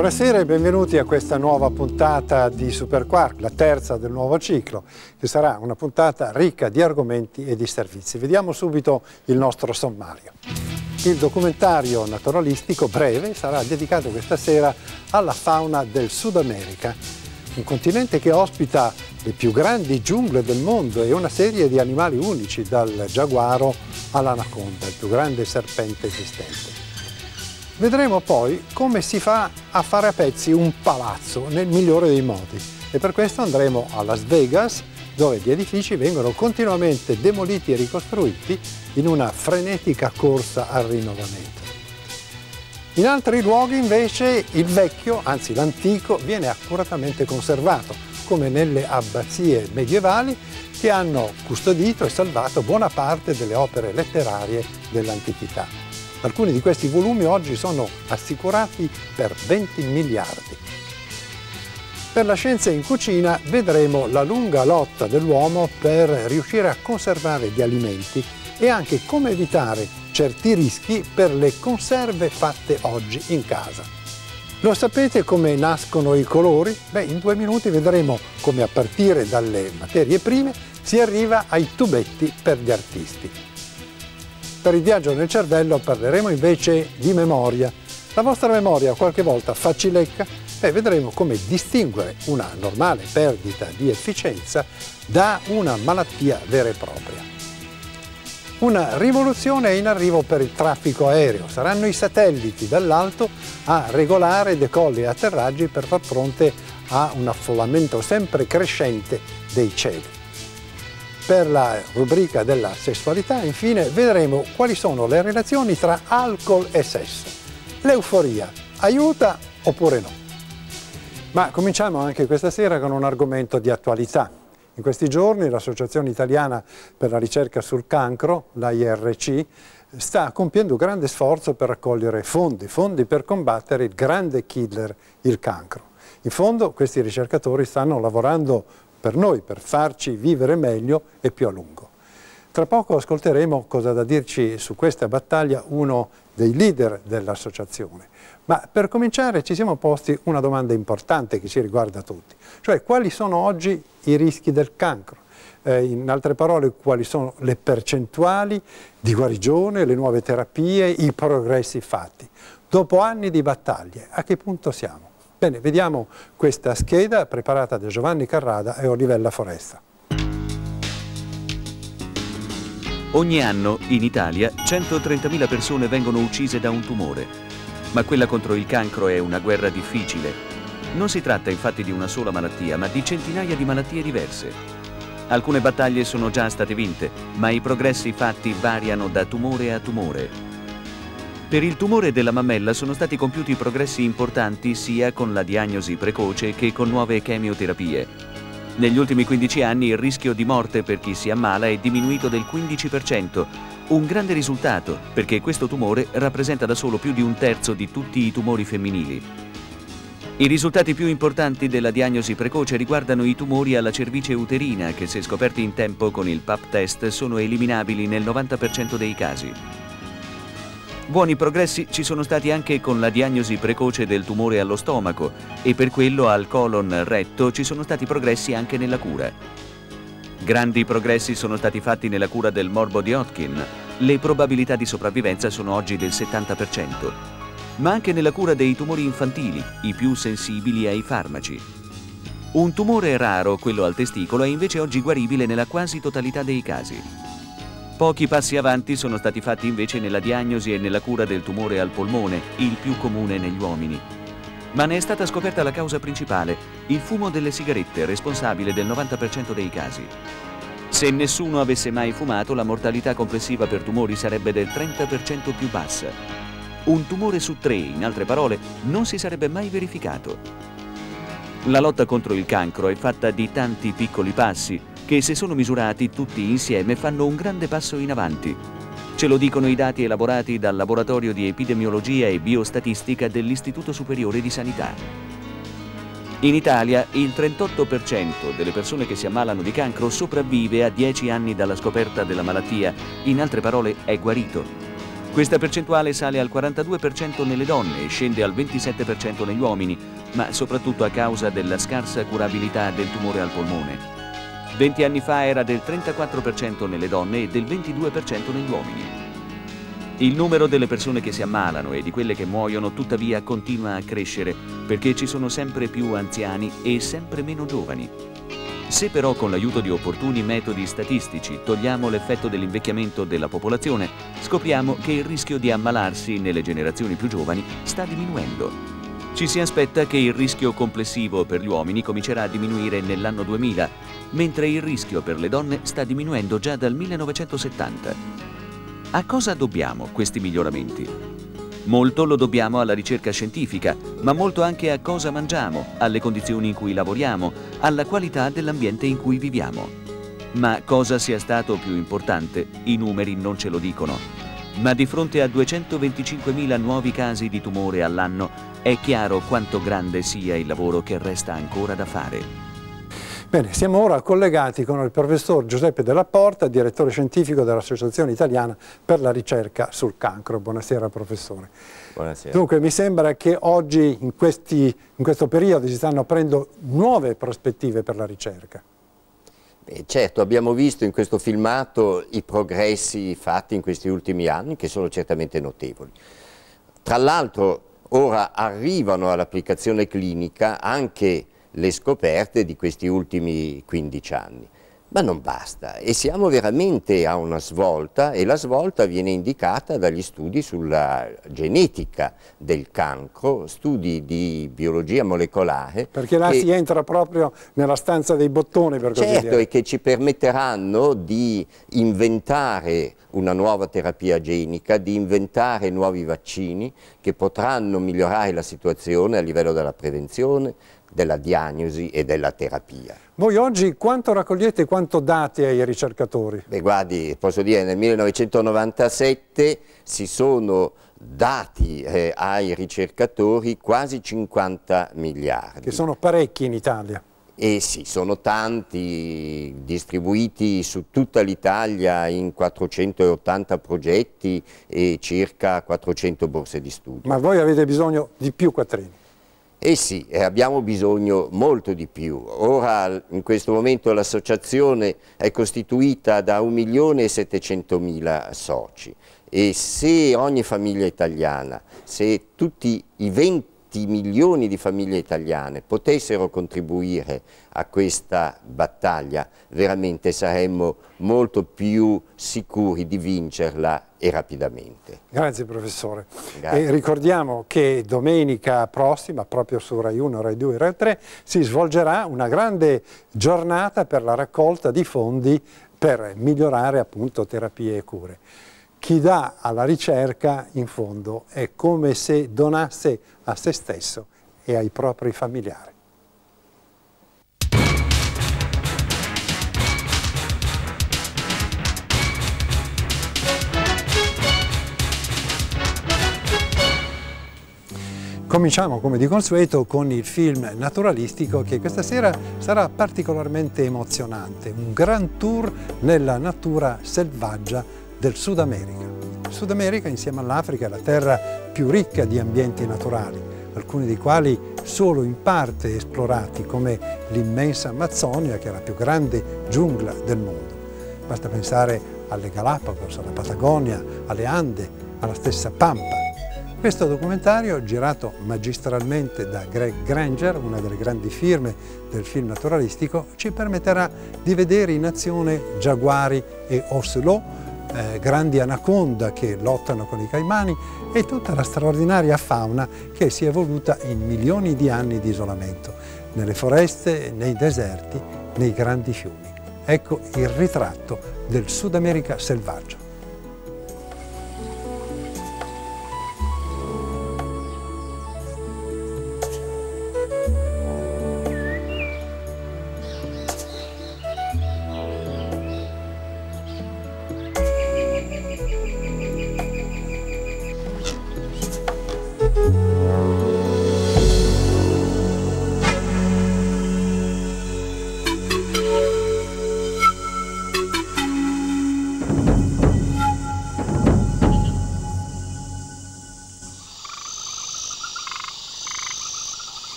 Buonasera e benvenuti a questa nuova puntata di Superquark, la terza del nuovo ciclo, che sarà una puntata ricca di argomenti e di servizi. Vediamo subito il nostro sommario. Il documentario naturalistico breve sarà dedicato questa sera alla fauna del Sud America, un continente che ospita le più grandi giungle del mondo e una serie di animali unici, dal giaguaro all'anaconda, il più grande serpente esistente. Vedremo poi come si fa a fare a pezzi un palazzo nel migliore dei modi e per questo andremo a Las Vegas, dove gli edifici vengono continuamente demoliti e ricostruiti in una frenetica corsa al rinnovamento. In altri luoghi invece il vecchio, anzi l'antico, viene accuratamente conservato, come nelle abbazie medievali che hanno custodito e salvato buona parte delle opere letterarie dell'antichità. Alcuni di questi volumi oggi sono assicurati per 20 miliardi. Per la scienza in cucina vedremo la lunga lotta dell'uomo per riuscire a conservare gli alimenti e anche come evitare certi rischi per le conserve fatte oggi in casa. Lo sapete come nascono i colori? Beh, in 2 minuti vedremo come a partire dalle materie prime si arriva ai tubetti per gli artisti. Per il viaggio nel cervello parleremo invece di memoria. La vostra memoria qualche volta facilecca e vedremo come distinguere una normale perdita di efficienza da una malattia vera e propria. Una rivoluzione è in arrivo per il traffico aereo. Saranno i satelliti dall'alto a regolare decolli e atterraggi per far fronte a un affollamento sempre crescente dei cieli. Per la rubrica della sessualità, infine, vedremo quali sono le relazioni tra alcol e sesso. L'euforia aiuta oppure no? Ma cominciamo anche questa sera con un argomento di attualità. In questi giorni l'Associazione Italiana per la Ricerca sul Cancro, l'AIRC, sta compiendo un grande sforzo per raccogliere fondi per combattere il grande killer, il cancro. In fondo questi ricercatori stanno lavorando per noi, per farci vivere meglio e più a lungo. Tra poco ascolteremo cosa ha da dirci su questa battaglia uno dei leader dell'associazione. Ma per cominciare ci siamo posti una domanda importante che ci riguarda tutti, cioè quali sono oggi i rischi del cancro? In altre parole, quali sono le percentuali di guarigione, le nuove terapie, i progressi fatti? Dopo anni di battaglie, a che punto siamo? Bene, vediamo questa scheda preparata da Giovanni Carrada e Olivella Foresta. Ogni anno in Italia 130.000 persone vengono uccise da un tumore. Ma quella contro il cancro è una guerra difficile. Non si tratta infatti di una sola malattia, ma di centinaia di malattie diverse. Alcune battaglie sono già state vinte, ma i progressi fatti variano da tumore a tumore. Per il tumore della mammella sono stati compiuti progressi importanti sia con la diagnosi precoce che con nuove chemioterapie. Negli ultimi 15 anni il rischio di morte per chi si ammala è diminuito del 15%, un grande risultato perché questo tumore rappresenta da solo più di 1/3 di tutti i tumori femminili. I risultati più importanti della diagnosi precoce riguardano i tumori alla cervice uterina che, se scoperti in tempo con il Pap test, sono eliminabili nel 90% dei casi. Buoni progressi ci sono stati anche con la diagnosi precoce del tumore allo stomaco e per quello al colon-retto ci sono stati progressi anche nella cura. Grandi progressi sono stati fatti nella cura del morbo di Hodgkin. Le probabilità di sopravvivenza sono oggi del 70%. Ma anche nella cura dei tumori infantili, i più sensibili ai farmaci. Un tumore raro, quello al testicolo, è invece oggi guaribile nella quasi totalità dei casi. Pochi passi avanti sono stati fatti invece nella diagnosi e nella cura del tumore al polmone, il più comune negli uomini. Ma ne è stata scoperta la causa principale, il fumo delle sigarette, responsabile del 90% dei casi. Se nessuno avesse mai fumato, la mortalità complessiva per tumori sarebbe del 30% più bassa. Un tumore su 3, in altre parole, non si sarebbe mai verificato. La lotta contro il cancro è fatta di tanti piccoli passi che, se sono misurati tutti insieme, fanno un grande passo in avanti. Ce lo dicono i dati elaborati dal Laboratorio di Epidemiologia e Biostatistica dell'Istituto Superiore di Sanità. In Italia il 38% delle persone che si ammalano di cancro sopravvive a 10 anni dalla scoperta della malattia, in altre parole è guarito. Questa percentuale sale al 42% nelle donne e scende al 27% negli uomini, ma soprattutto a causa della scarsa curabilità del tumore al polmone. 20 anni fa era del 34% nelle donne e del 22% negli uomini. Il numero delle persone che si ammalano e di quelle che muoiono tuttavia continua a crescere perché ci sono sempre più anziani e sempre meno giovani. Se però con l'aiuto di opportuni metodi statistici togliamo l'effetto dell'invecchiamento della popolazione, scopriamo che il rischio di ammalarsi nelle generazioni più giovani sta diminuendo. Ci si aspetta che il rischio complessivo per gli uomini comincerà a diminuire nell'anno 2000, mentre il rischio per le donne sta diminuendo già dal 1970. A cosa dobbiamo questi miglioramenti? Molto lo dobbiamo alla ricerca scientifica, ma molto anche a cosa mangiamo, alle condizioni in cui lavoriamo, alla qualità dell'ambiente in cui viviamo. Ma cosa sia stato più importante, i numeri non ce lo dicono. Ma di fronte a 225.000 nuovi casi di tumore all'anno, è chiaro quanto grande sia il lavoro che resta ancora da fare. Bene, siamo ora collegati con il professor Giuseppe Della Porta, direttore scientifico dell'Associazione Italiana per la Ricerca sul Cancro. Buonasera professore. Buonasera. Dunque mi sembra che oggi in questo periodo si stanno aprendo nuove prospettive per la ricerca. Certo, abbiamo visto in questo filmato i progressi fatti in questi ultimi anni che sono certamente notevoli. Tra l'altro ora arrivano all'applicazione clinica anche le scoperte di questi ultimi 15 anni. Ma non basta e siamo veramente a una svolta e la svolta viene indicata dagli studi sulla genetica del cancro, studi di biologia molecolare. Perché là si entra proprio nella stanza dei bottoni, per così dire. Certo, e che ci permetteranno di inventare una nuova terapia genica, di inventare nuovi vaccini che potranno migliorare la situazione a livello della prevenzione, della diagnosi e della terapia. Voi oggi quanto raccogliete e quanto date ai ricercatori? Beh, guardi, posso dire, nel 1997 si sono dati ai ricercatori quasi 50 miliardi. Che sono parecchi in Italia. Sì, sono tanti, distribuiti su tutta l'Italia in 480 progetti e circa 400 borse di studio. Ma voi avete bisogno di più quattrini? Sì, abbiamo bisogno molto di più. Ora, in questo momento, l'associazione è costituita da 1.700.000 soci e se ogni famiglia italiana, se tutti i 20 milioni di famiglie italiane potessero contribuire a questa battaglia, veramente saremmo molto più sicuri di vincerla e rapidamente. Grazie professore. Grazie. E ricordiamo che domenica prossima, proprio su Rai 1, Rai 2 e Rai 3, si svolgerà una grande giornata per la raccolta di fondi per migliorare appunto terapie e cure. Chi dà alla ricerca, in fondo, è come se donasse a se stesso e ai propri familiari. Cominciamo come di consueto con il film naturalistico che questa sera sarà particolarmente emozionante, un grand tour nella natura selvaggia del Sud America. Il Sud America insieme all'Africa è la terra più ricca di ambienti naturali, alcuni dei quali solo in parte esplorati, come l'immensa Amazzonia che è la più grande giungla del mondo. Basta pensare alle Galapagos, alla Patagonia, alle Ande, alla stessa Pampa. Questo documentario, girato magistralmente da Greg Granger, una delle grandi firme del film naturalistico, ci permetterà di vedere in azione giaguari e ocelot, grandi anaconda che lottano con i caimani e tutta la straordinaria fauna che si è evoluta in milioni di anni di isolamento, nelle foreste, nei deserti, nei grandi fiumi. Ecco il ritratto del Sud America selvaggio.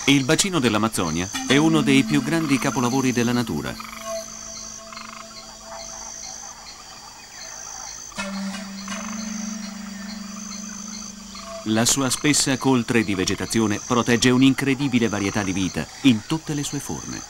Il bacino dell'Amazzonia è uno dei più grandi capolavori della natura. La sua spessa coltre di vegetazione protegge un'incredibile varietà di vita in tutte le sue forme.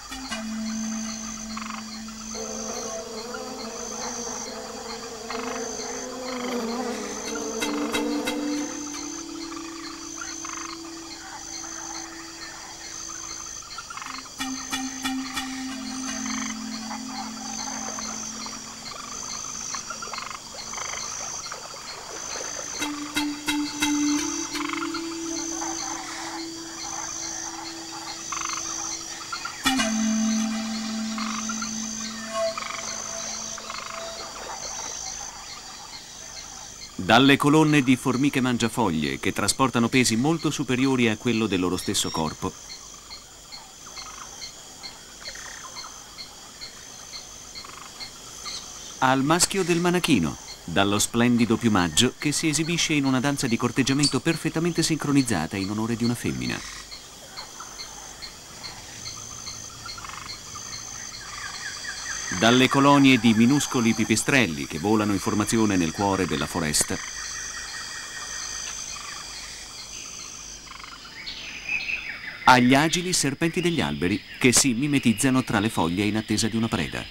Dalle colonne di formiche mangiafoglie che trasportano pesi molto superiori a quello del loro stesso corpo, al maschio del manachino, dallo splendido piumaggio che si esibisce in una danza di corteggiamento perfettamente sincronizzata in onore di una femmina. Dalle colonie di minuscoli pipistrelli che volano in formazione nel cuore della foresta, agli agili serpenti degli alberi che si mimetizzano tra le foglie in attesa di una preda.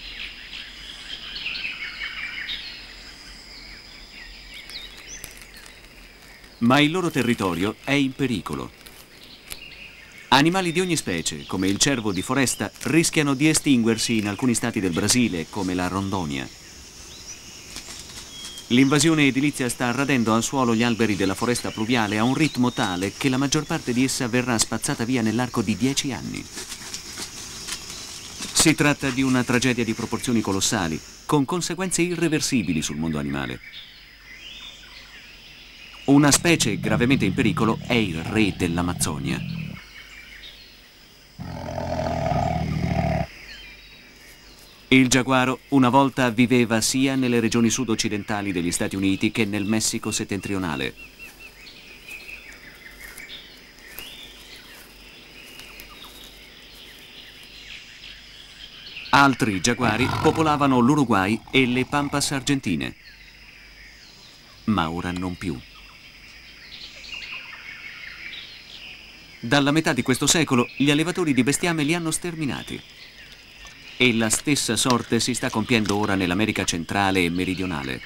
Ma il loro territorio è in pericolo. Animali di ogni specie, come il cervo di foresta, rischiano di estinguersi in alcuni stati del Brasile, come la Rondonia. L'invasione edilizia sta radendo al suolo gli alberi della foresta pluviale a un ritmo tale che la maggior parte di essa verrà spazzata via nell'arco di 10 anni. Si tratta di una tragedia di proporzioni colossali, con conseguenze irreversibili sul mondo animale. Una specie gravemente in pericolo è il re dell'Amazzonia. Il giaguaro una volta viveva sia nelle regioni sud-occidentali degli Stati Uniti che nel Messico settentrionale. Altri giaguari popolavano l'Uruguay e le Pampas argentine, ma ora non più. Dalla metà di questo secolo gli allevatori di bestiame li hanno sterminati. E la stessa sorte si sta compiendo ora nell'America centrale e meridionale.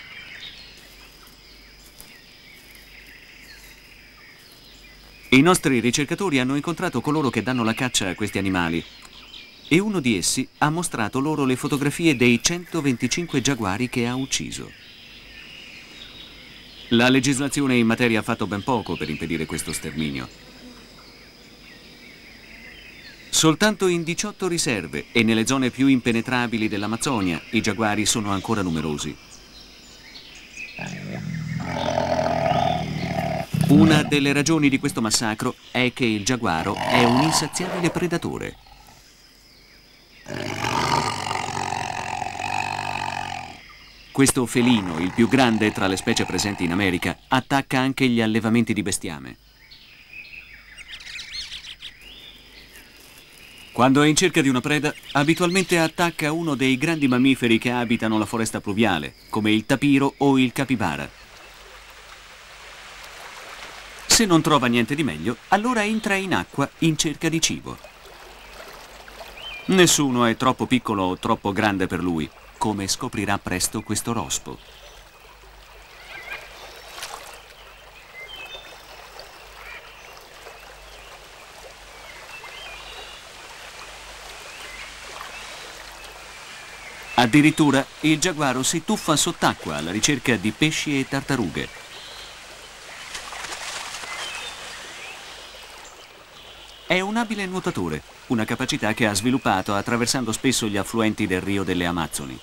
I nostri ricercatori hanno incontrato coloro che danno la caccia a questi animali e uno di essi ha mostrato loro le fotografie dei 125 giaguari che ha ucciso. La legislazione in materia ha fatto ben poco per impedire questo sterminio. Soltanto in 18 riserve e nelle zone più impenetrabili dell'Amazzonia i giaguari sono ancora numerosi. Una delle ragioni di questo massacro è che il giaguaro è un insaziabile predatore. Questo felino, il più grande tra le specie presenti in America, attacca anche gli allevamenti di bestiame. Quando è in cerca di una preda, abitualmente attacca uno dei grandi mammiferi che abitano la foresta pluviale, come il tapiro o il capibara. Se non trova niente di meglio, allora entra in acqua in cerca di cibo. Nessuno è troppo piccolo o troppo grande per lui, come scoprirà presto questo rospo. Addirittura il giaguaro si tuffa sott'acqua alla ricerca di pesci e tartarughe. È un abile nuotatore, una capacità che ha sviluppato attraversando spesso gli affluenti del Rio delle Amazzoni.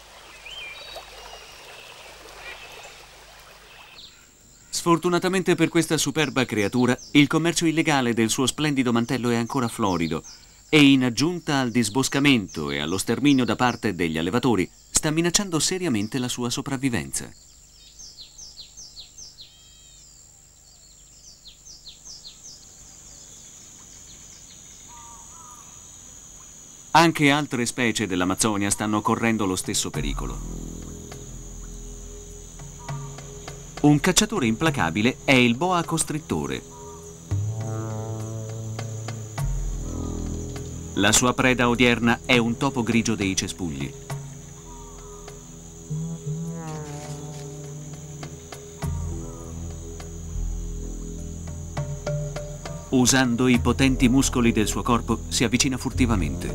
Sfortunatamente per questa superba creatura, il commercio illegale del suo splendido mantello è ancora florido e in aggiunta al disboscamento e allo sterminio da parte degli allevatori, sta minacciando seriamente la sua sopravvivenza. Anche altre specie dell'Amazzonia stanno correndo lo stesso pericolo. Un cacciatore implacabile è il boa costrittore. La sua preda odierna è un topo grigio dei cespugli. Usando i potenti muscoli del suo corpo, si avvicina furtivamente.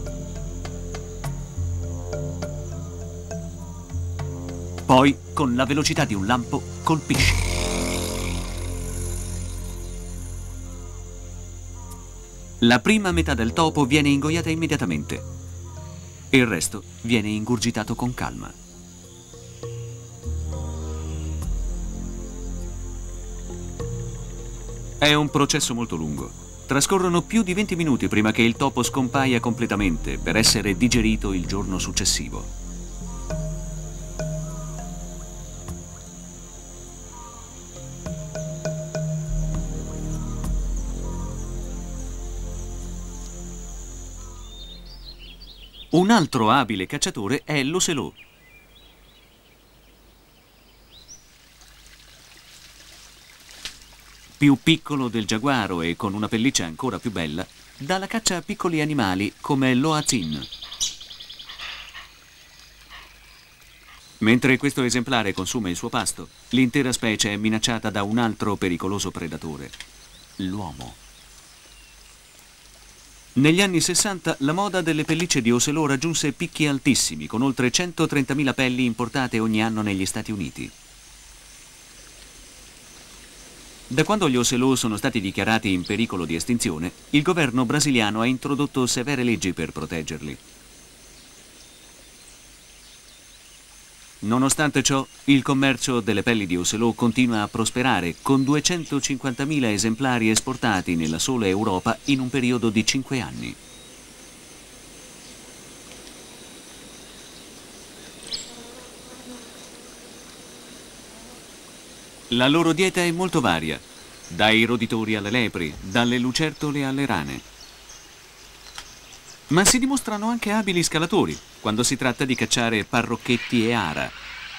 Poi, con la velocità di un lampo, colpisce. La prima metà del topo viene ingoiata immediatamente. Il resto viene ingurgitato con calma. È un processo molto lungo. Trascorrono più di 20 minuti prima che il topo scompaia completamente per essere digerito il giorno successivo. Un altro abile cacciatore è l'ocelot. Più piccolo del giaguaro e con una pelliccia ancora più bella, dà la caccia a piccoli animali come l'oazin. Mentre questo esemplare consuma il suo pasto, l'intera specie è minacciata da un altro pericoloso predatore, l'uomo. Negli anni 60 la moda delle pellicce di ocelot raggiunse picchi altissimi, con oltre 130.000 pelli importate ogni anno negli Stati Uniti. Da quando gli ocelot sono stati dichiarati in pericolo di estinzione, il governo brasiliano ha introdotto severe leggi per proteggerli. Nonostante ciò, il commercio delle pelli di ocelot continua a prosperare, con 250.000 esemplari esportati nella sola Europa in un periodo di 5 anni. La loro dieta è molto varia, dai roditori alle lepri, dalle lucertole alle rane. Ma si dimostrano anche abili scalatori, quando si tratta di cacciare parrocchetti e ara.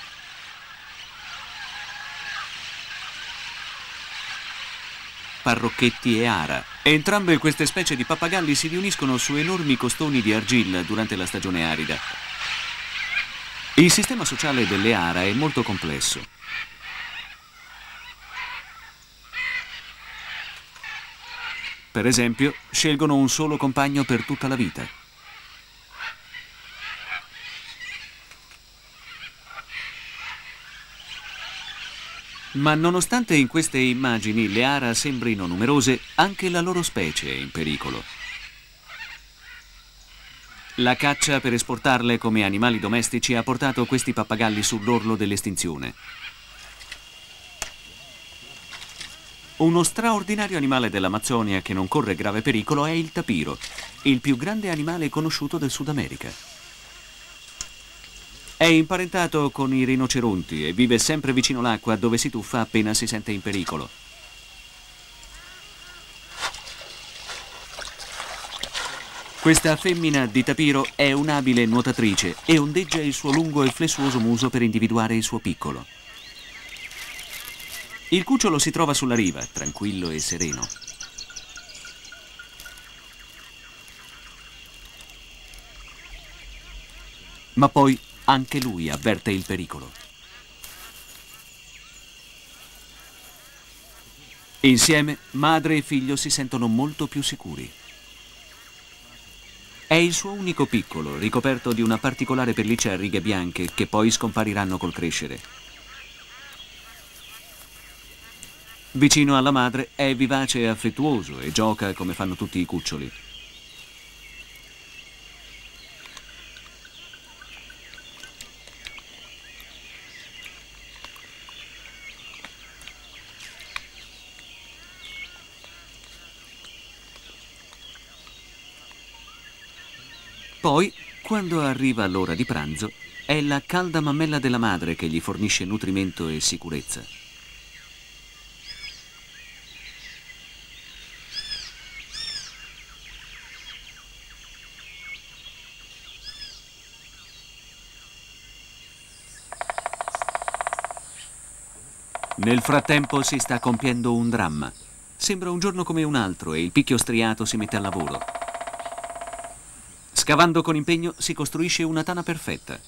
Parrocchetti e ara. Entrambe queste specie di pappagalli si riuniscono su enormi costoni di argilla durante la stagione arida. Il sistema sociale delle ara è molto complesso. Per esempio, scelgono un solo compagno per tutta la vita. Ma nonostante in queste immagini le ara sembrino numerose, anche la loro specie è in pericolo. La caccia per esportarle come animali domestici ha portato questi pappagalli sull'orlo dell'estinzione. Uno straordinario animale dell'Amazzonia che non corre grave pericolo è il tapiro, il più grande animale conosciuto del Sud America. È imparentato con i rinoceronti e vive sempre vicino all'acqua dove si tuffa appena si sente in pericolo. Questa femmina di tapiro è un'abile nuotatrice e ondeggia il suo lungo e flessuoso muso per individuare il suo piccolo. Il cucciolo si trova sulla riva, tranquillo e sereno. Ma poi anche lui avverte il pericolo. Insieme, madre e figlio si sentono molto più sicuri. È il suo unico piccolo, ricoperto di una particolare pelliccia a righe bianche, che poi scompariranno col crescere. Vicino alla madre è vivace e affettuoso e gioca come fanno tutti i cuccioli. Poi, quando arriva l'ora di pranzo, è la calda mammella della madre che gli fornisce nutrimento e sicurezza. Nel frattempo si sta compiendo un dramma. Sembra un giorno come un altro e il picchio striato si mette al lavoro. Scavando con impegno si costruisce una tana perfetta.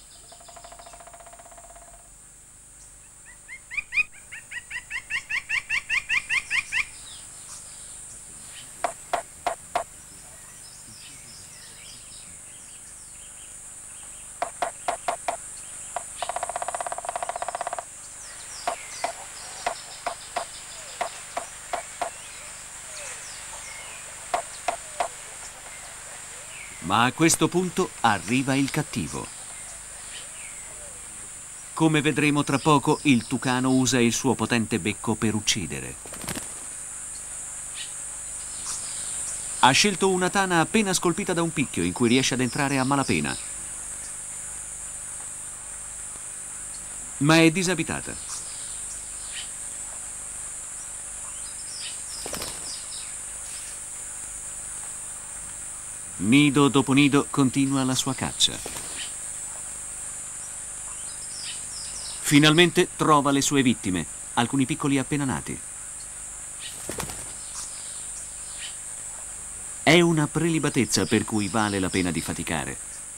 Ma a questo punto arriva il cattivo. Come vedremo tra poco, il tucano usa il suo potente becco per uccidere. Ha scelto una tana appena scolpita da un picchio in cui riesce ad entrare a malapena. Ma è disabitata. Nido dopo nido continua la sua caccia. Finalmente trova le sue vittime, alcuni piccoli appena nati. È una prelibatezza per cui vale la pena di faticare.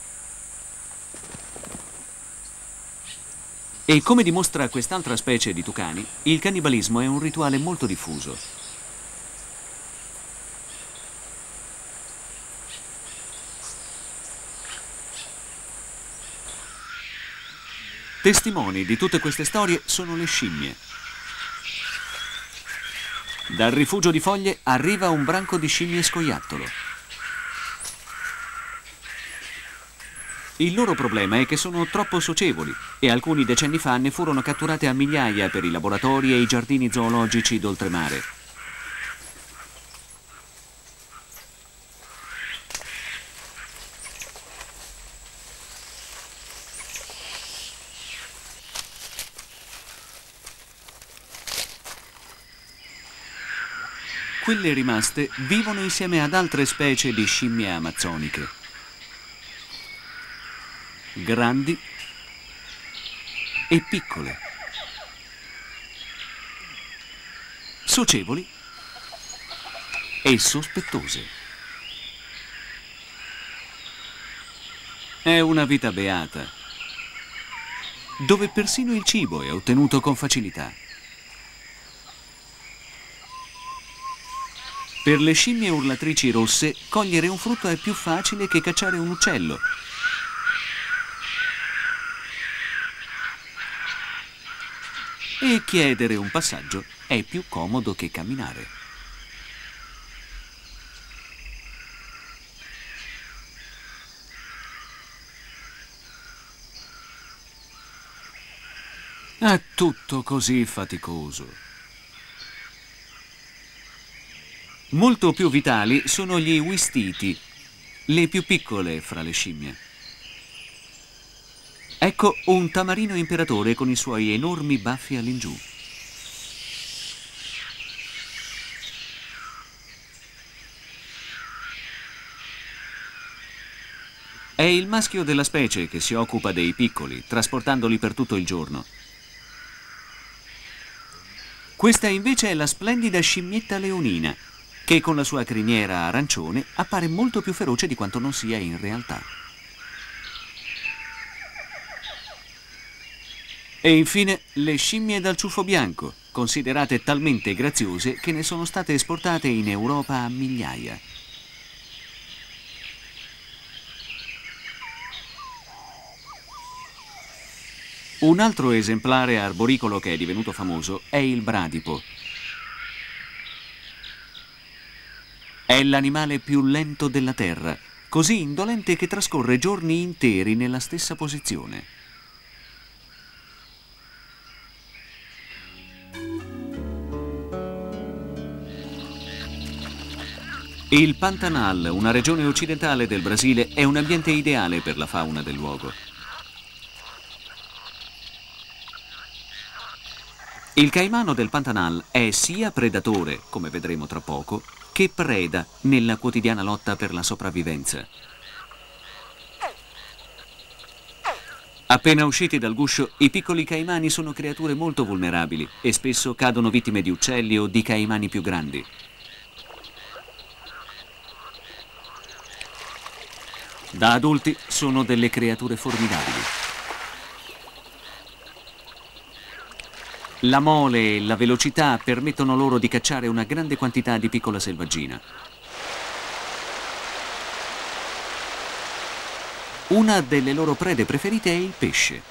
E come dimostra quest'altra specie di tucani, il cannibalismo è un rituale molto diffuso. Testimoni di tutte queste storie sono le scimmie. Dal rifugio di foglie arriva un branco di scimmie scoiattolo. Il loro problema è che sono troppo socievoli e alcuni decenni fa ne furono catturate a migliaia per i laboratori e i giardini zoologici d'oltremare. Quelle rimaste vivono insieme ad altre specie di scimmie amazzoniche. Grandi e piccole. Socievoli e sospettose. È una vita beata, dove persino il cibo è ottenuto con facilità. Per le scimmie urlatrici rosse, cogliere un frutto è più facile che cacciare un uccello. E chiedere un passaggio è più comodo che camminare. È tutto così faticoso. Molto più vitali sono gli uistiti, le più piccole fra le scimmie. Ecco un tamarino imperatore con i suoi enormi baffi all'ingiù. È il maschio della specie che si occupa dei piccoli, trasportandoli per tutto il giorno. Questa invece è la splendida scimmietta leonina, che con la sua criniera arancione appare molto più feroce di quanto non sia in realtà. E infine le scimmie dal ciuffo bianco, considerate talmente graziose che ne sono state esportate in Europa a migliaia. Un altro esemplare arboricolo che è divenuto famoso è il bradipo. È l'animale più lento della terra, così indolente che trascorre giorni interi nella stessa posizione. Il Pantanal, una regione occidentale del Brasile, è un ambiente ideale per la fauna del luogo. Il caimano del Pantanal è sia predatore, come vedremo tra poco, che preda nella quotidiana lotta per la sopravvivenza. Appena usciti dal guscio, i piccoli caimani sono creature molto vulnerabili e spesso cadono vittime di uccelli o di caimani più grandi. Da adulti sono delle creature formidabili. La mole e la velocità permettono loro di cacciare una grande quantità di piccola selvaggina. Una delle loro prede preferite è il pesce.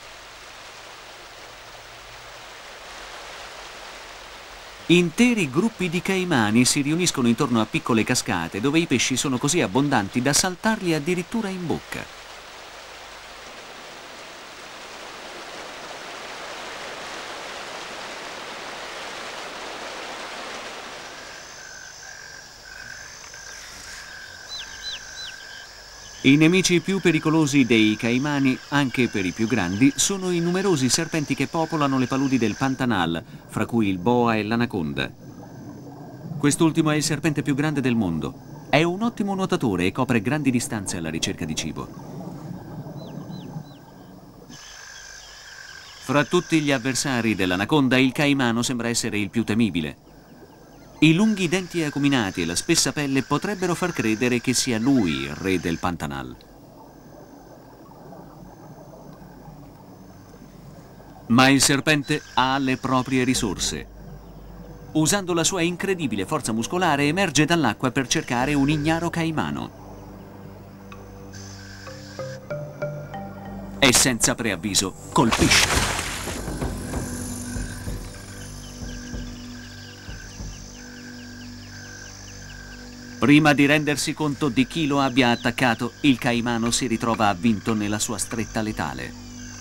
Interi gruppi di caimani si riuniscono intorno a piccole cascate dove i pesci sono così abbondanti da saltarli addirittura in bocca. I nemici più pericolosi dei caimani, anche per i più grandi, sono i numerosi serpenti che popolano le paludi del Pantanal, fra cui il boa e l'anaconda. Quest'ultimo è il serpente più grande del mondo. È un ottimo nuotatore e copre grandi distanze alla ricerca di cibo. Fra tutti gli avversari dell'anaconda, il caimano sembra essere il più temibile. I lunghi denti acuminati e la spessa pelle potrebbero far credere che sia lui il re del Pantanal. Ma il serpente ha le proprie risorse. Usando la sua incredibile forza muscolare, emerge dall'acqua per cercare un ignaro caimano. E senza preavviso colpisce. Prima di rendersi conto di chi lo abbia attaccato, il caimano si ritrova avvinto nella sua stretta letale.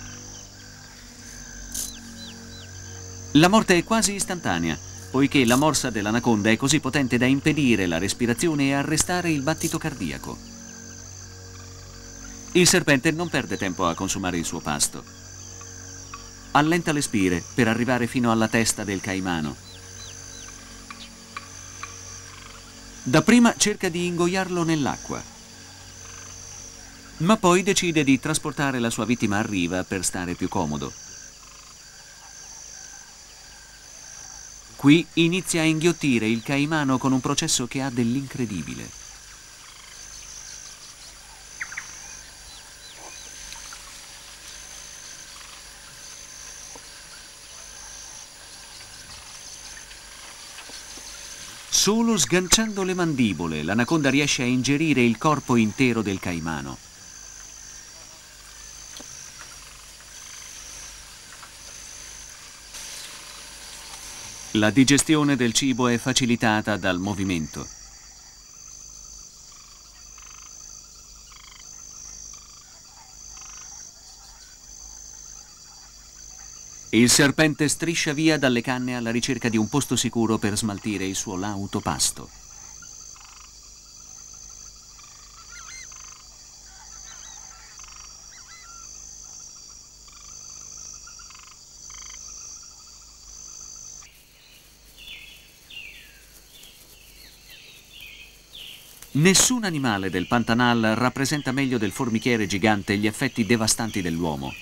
La morte è quasi istantanea, poiché la morsa dell'anaconda è così potente da impedire la respirazione e arrestare il battito cardiaco. Il serpente non perde tempo a consumare il suo pasto. Allenta le spire per arrivare fino alla testa del caimano. Dapprima cerca di ingoiarlo nell'acqua, ma poi decide di trasportare la sua vittima a riva per stare più comodo. Qui inizia a inghiottire il caimano con un processo che ha dell'incredibile. Solo sganciando le mandibole, l'anaconda riesce a ingerire il corpo intero del caimano. La digestione del cibo è facilitata dal movimento. Il serpente striscia via dalle canne alla ricerca di un posto sicuro per smaltire il suo lauto pasto. Nessun animale del Pantanal rappresenta meglio del formichiere gigante gli effetti devastanti dell'uomo.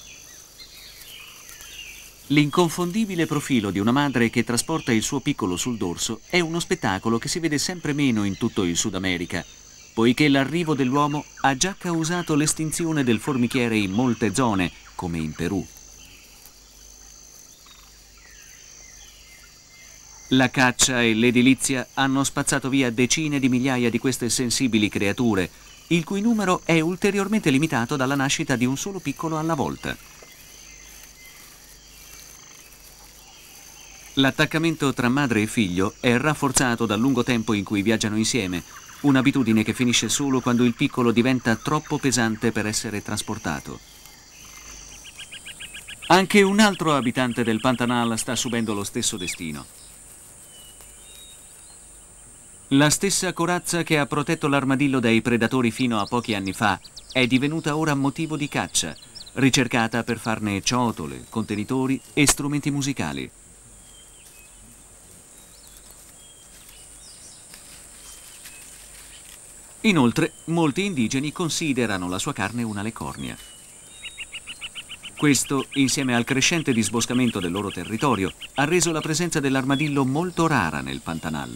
L'inconfondibile profilo di una madre che trasporta il suo piccolo sul dorso è uno spettacolo che si vede sempre meno in tutto il Sud America, poiché l'arrivo dell'uomo ha già causato l'estinzione del formichiere in molte zone, come in Perù. La caccia e l'edilizia hanno spazzato via decine di migliaia di queste sensibili creature, il cui numero è ulteriormente limitato dalla nascita di un solo piccolo alla volta. L'attaccamento tra madre e figlio è rafforzato dal lungo tempo in cui viaggiano insieme, un'abitudine che finisce solo quando il piccolo diventa troppo pesante per essere trasportato. Anche un altro abitante del Pantanal sta subendo lo stesso destino. La stessa corazza che ha protetto l'armadillo dai predatori fino a pochi anni fa è divenuta ora motivo di caccia, ricercata per farne ciotole, contenitori e strumenti musicali. Inoltre, molti indigeni considerano la sua carne una leccornia. Questo, insieme al crescente disboscamento del loro territorio, ha reso la presenza dell'armadillo molto rara nel Pantanal.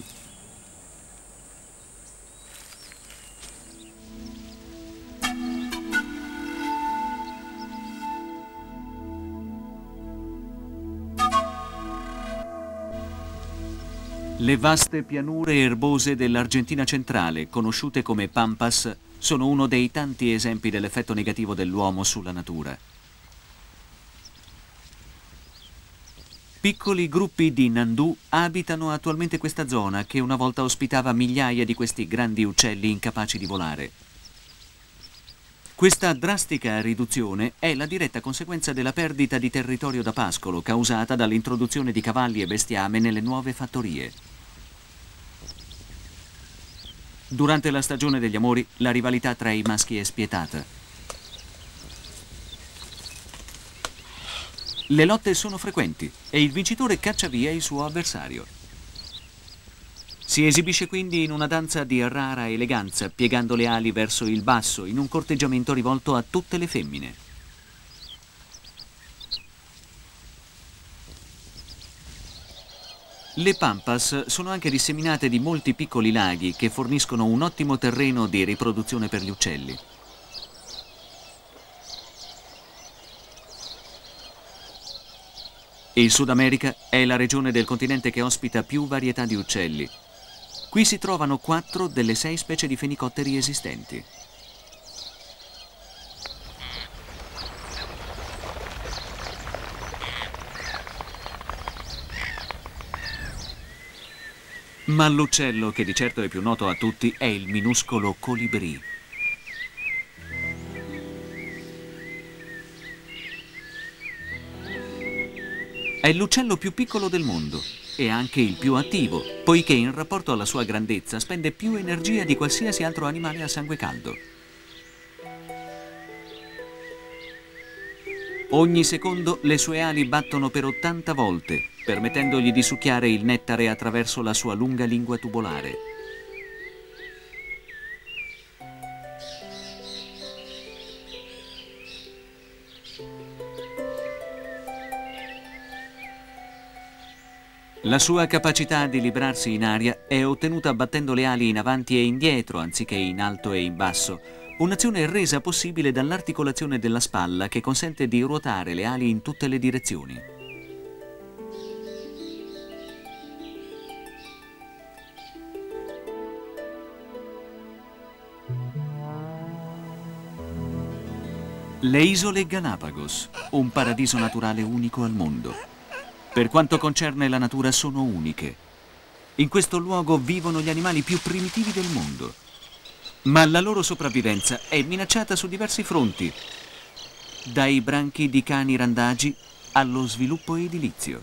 Le vaste pianure erbose dell'Argentina centrale, conosciute come pampas, sono uno dei tanti esempi dell'effetto negativo dell'uomo sulla natura. Piccoli gruppi di nandù abitano attualmente questa zona che una volta ospitava migliaia di questi grandi uccelli incapaci di volare. Questa drastica riduzione è la diretta conseguenza della perdita di territorio da pascolo causata dall'introduzione di cavalli e bestiame nelle nuove fattorie. Durante la stagione degli amori, la rivalità tra i maschi è spietata. Le lotte sono frequenti e il vincitore caccia via il suo avversario. Si esibisce quindi in una danza di rara eleganza, piegando le ali verso il basso, in un corteggiamento rivolto a tutte le femmine. Le pampas sono anche disseminate di molti piccoli laghi che forniscono un ottimo terreno di riproduzione per gli uccelli. Il Sud America è la regione del continente che ospita più varietà di uccelli. Qui si trovano 4 delle 6 specie di fenicotteri esistenti. Ma l'uccello che di certo è più noto a tutti è il minuscolo colibrì. È l'uccello più piccolo del mondo e anche il più attivo, poiché in rapporto alla sua grandezza spende più energia di qualsiasi altro animale a sangue caldo. Ogni secondo le sue ali battono per 80 volte, permettendogli di succhiare il nettare attraverso la sua lunga lingua tubolare. La sua capacità di librarsi in aria è ottenuta battendo le ali in avanti e indietro anziché in alto e in basso, un'azione resa possibile dall'articolazione della spalla che consente di ruotare le ali in tutte le direzioni. Le isole Galapagos, un paradiso naturale unico al mondo. Per quanto concerne la natura sono uniche. In questo luogo vivono gli animali più primitivi del mondo. Ma la loro sopravvivenza è minacciata su diversi fronti, dai branchi di cani randagi allo sviluppo edilizio.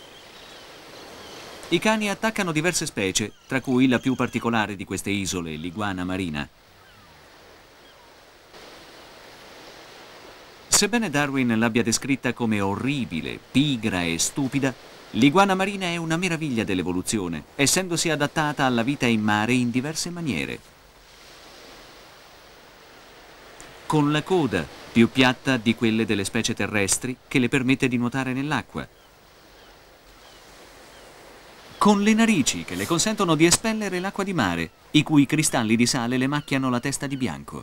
I cani attaccano diverse specie, tra cui la più particolare di queste isole, l'iguana marina. Sebbene Darwin l'abbia descritta come orribile, pigra e stupida, l'iguana marina è una meraviglia dell'evoluzione, essendosi adattata alla vita in mare in diverse maniere. Con la coda più piatta di quelle delle specie terrestri che le permette di nuotare nell'acqua. Con le narici che le consentono di espellere l'acqua di mare, i cui cristalli di sale le macchiano la testa di bianco.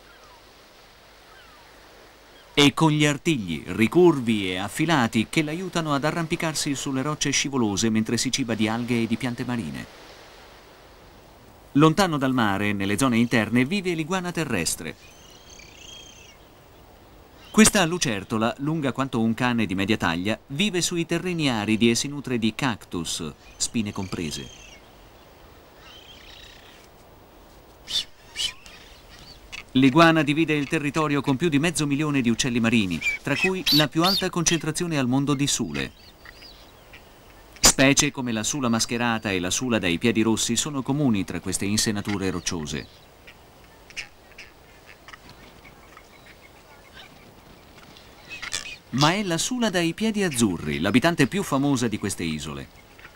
E con gli artigli ricurvi e affilati che l'aiutano ad arrampicarsi sulle rocce scivolose mentre si ciba di alghe e di piante marine. Lontano dal mare, nelle zone interne, vive l'iguana terrestre. Questa lucertola, lunga quanto un cane di media taglia, vive sui terreni aridi e si nutre di cactus, spine comprese. L'iguana divide il territorio con più di 500.000 di uccelli marini, tra cui la più alta concentrazione al mondo di sule. Specie come la sula mascherata e la sula dai piedi rossi sono comuni tra queste insenature rocciose. Ma è la sula dai piedi azzurri, l'abitante più famosa di queste isole.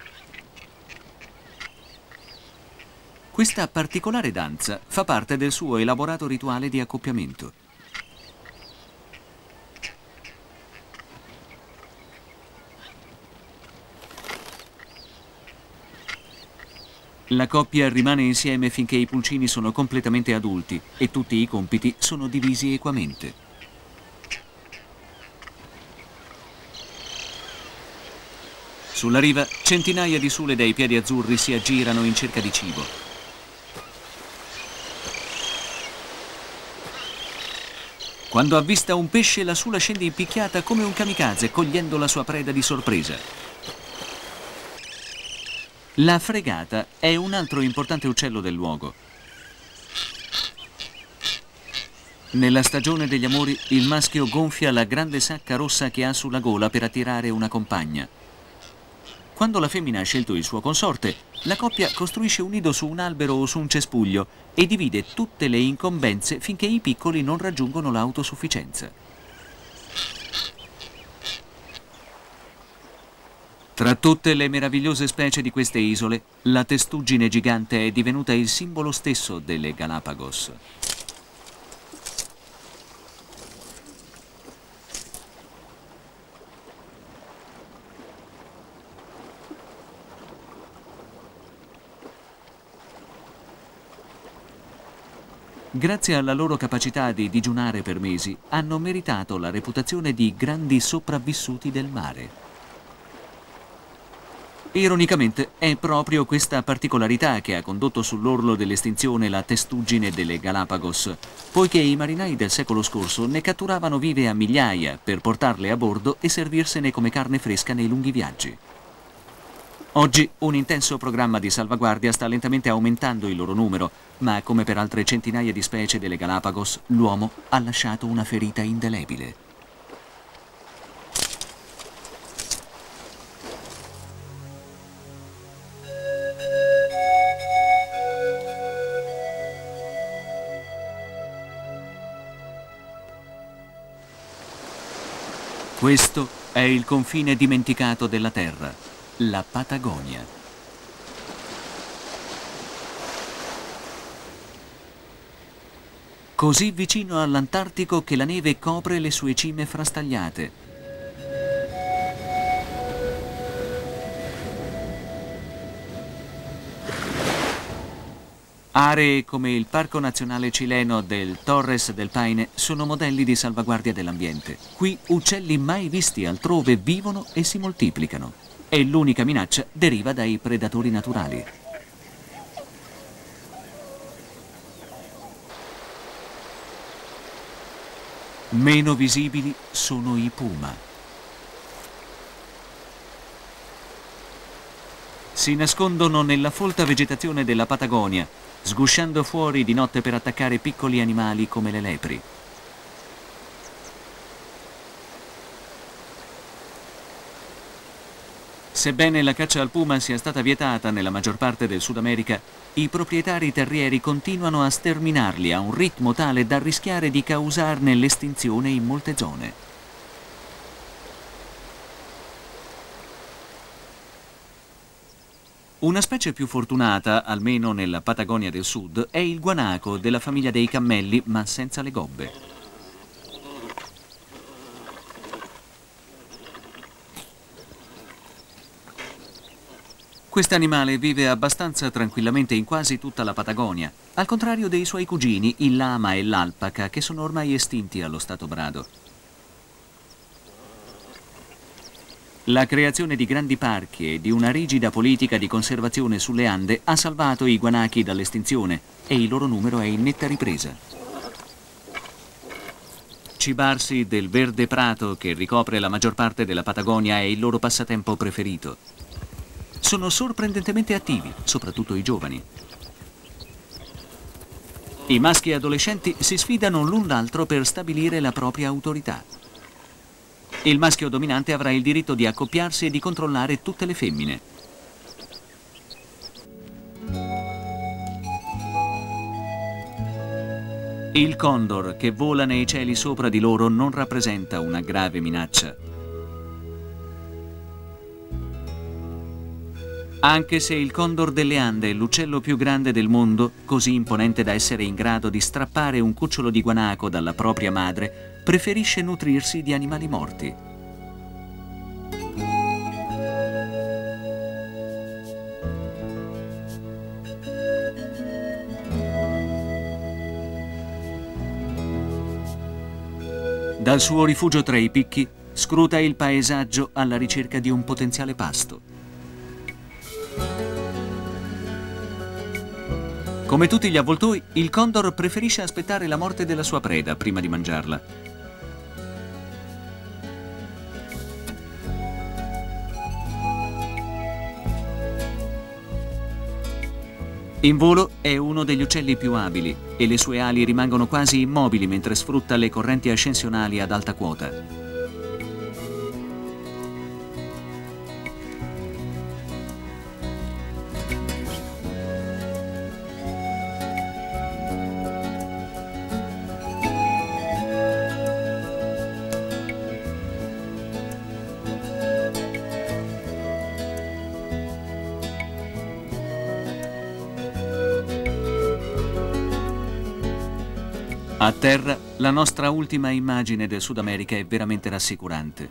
Questa particolare danza fa parte del suo elaborato rituale di accoppiamento. La coppia rimane insieme finché i pulcini sono completamente adulti e tutti i compiti sono divisi equamente. Sulla riva, centinaia di sule dai piedi azzurri si aggirano in cerca di cibo. Quando avvista un pesce, la sula scende impicchiata come un kamikaze, cogliendo la sua preda di sorpresa. La fregata è un altro importante uccello del luogo. Nella stagione degli amori, il maschio gonfia la grande sacca rossa che ha sulla gola per attirare una compagna. Quando la femmina ha scelto il suo consorte, la coppia costruisce un nido su un albero o su un cespuglio e divide tutte le incombenze finché i piccoli non raggiungono l'autosufficienza. Tra tutte le meravigliose specie di queste isole, la testuggine gigante è divenuta il simbolo stesso delle Galapagos. Grazie alla loro capacità di digiunare per mesi, hanno meritato la reputazione di grandi sopravvissuti del mare. Ironicamente, è proprio questa particolarità che ha condotto sull'orlo dell'estinzione la testuggine delle Galapagos, poiché i marinai del secolo scorso ne catturavano vive a migliaia per portarle a bordo e servirsene come carne fresca nei lunghi viaggi. Oggi un intenso programma di salvaguardia sta lentamente aumentando il loro numero, ma come per altre centinaia di specie delle Galapagos, l'uomo ha lasciato una ferita indelebile. Questo è il confine dimenticato della Terra, la Patagonia. Così vicino all'Antartico che la neve copre le sue cime frastagliate. Aree come il Parco Nazionale Cileno del Torres del Paine sono modelli di salvaguardia dell'ambiente. Qui uccelli mai visti altrove vivono e si moltiplicano. E l'unica minaccia deriva dai predatori naturali. Meno visibili sono i puma. Si nascondono nella folta vegetazione della Patagonia, sgusciando fuori di notte per attaccare piccoli animali come le lepri. Sebbene la caccia al puma sia stata vietata nella maggior parte del Sud America, i proprietari terrieri continuano a sterminarli a un ritmo tale da rischiare di causarne l'estinzione in molte zone. Una specie più fortunata, almeno nella Patagonia del Sud, è il guanaco della famiglia dei cammelli, ma senza le gobbe. Quest'animale vive abbastanza tranquillamente in quasi tutta la Patagonia, al contrario dei suoi cugini, il lama e l'alpaca, che sono ormai estinti allo stato brado. La creazione di grandi parchi e di una rigida politica di conservazione sulle Ande ha salvato i guanachi dall'estinzione e il loro numero è in netta ripresa. Cibarsi del verde prato che ricopre la maggior parte della Patagonia è il loro passatempo preferito. Sono sorprendentemente attivi, soprattutto i giovani. I maschi adolescenti si sfidano l'un l'altro per stabilire la propria autorità. Il maschio dominante avrà il diritto di accoppiarsi e di controllare tutte le femmine. Il condor che vola nei cieli sopra di loro non rappresenta una grave minaccia. Anche se il condor delle Ande è l'uccello più grande del mondo, così imponente da essere in grado di strappare un cucciolo di guanaco dalla propria madre, preferisce nutrirsi di animali morti. Dal suo rifugio tra i picchi, scruta il paesaggio alla ricerca di un potenziale pasto. Come tutti gli avvoltoi, il condor preferisce aspettare la morte della sua preda prima di mangiarla. In volo è uno degli uccelli più abili e le sue ali rimangono quasi immobili mentre sfrutta le correnti ascensionali ad alta quota. A terra, la nostra ultima immagine del Sud America è veramente rassicurante.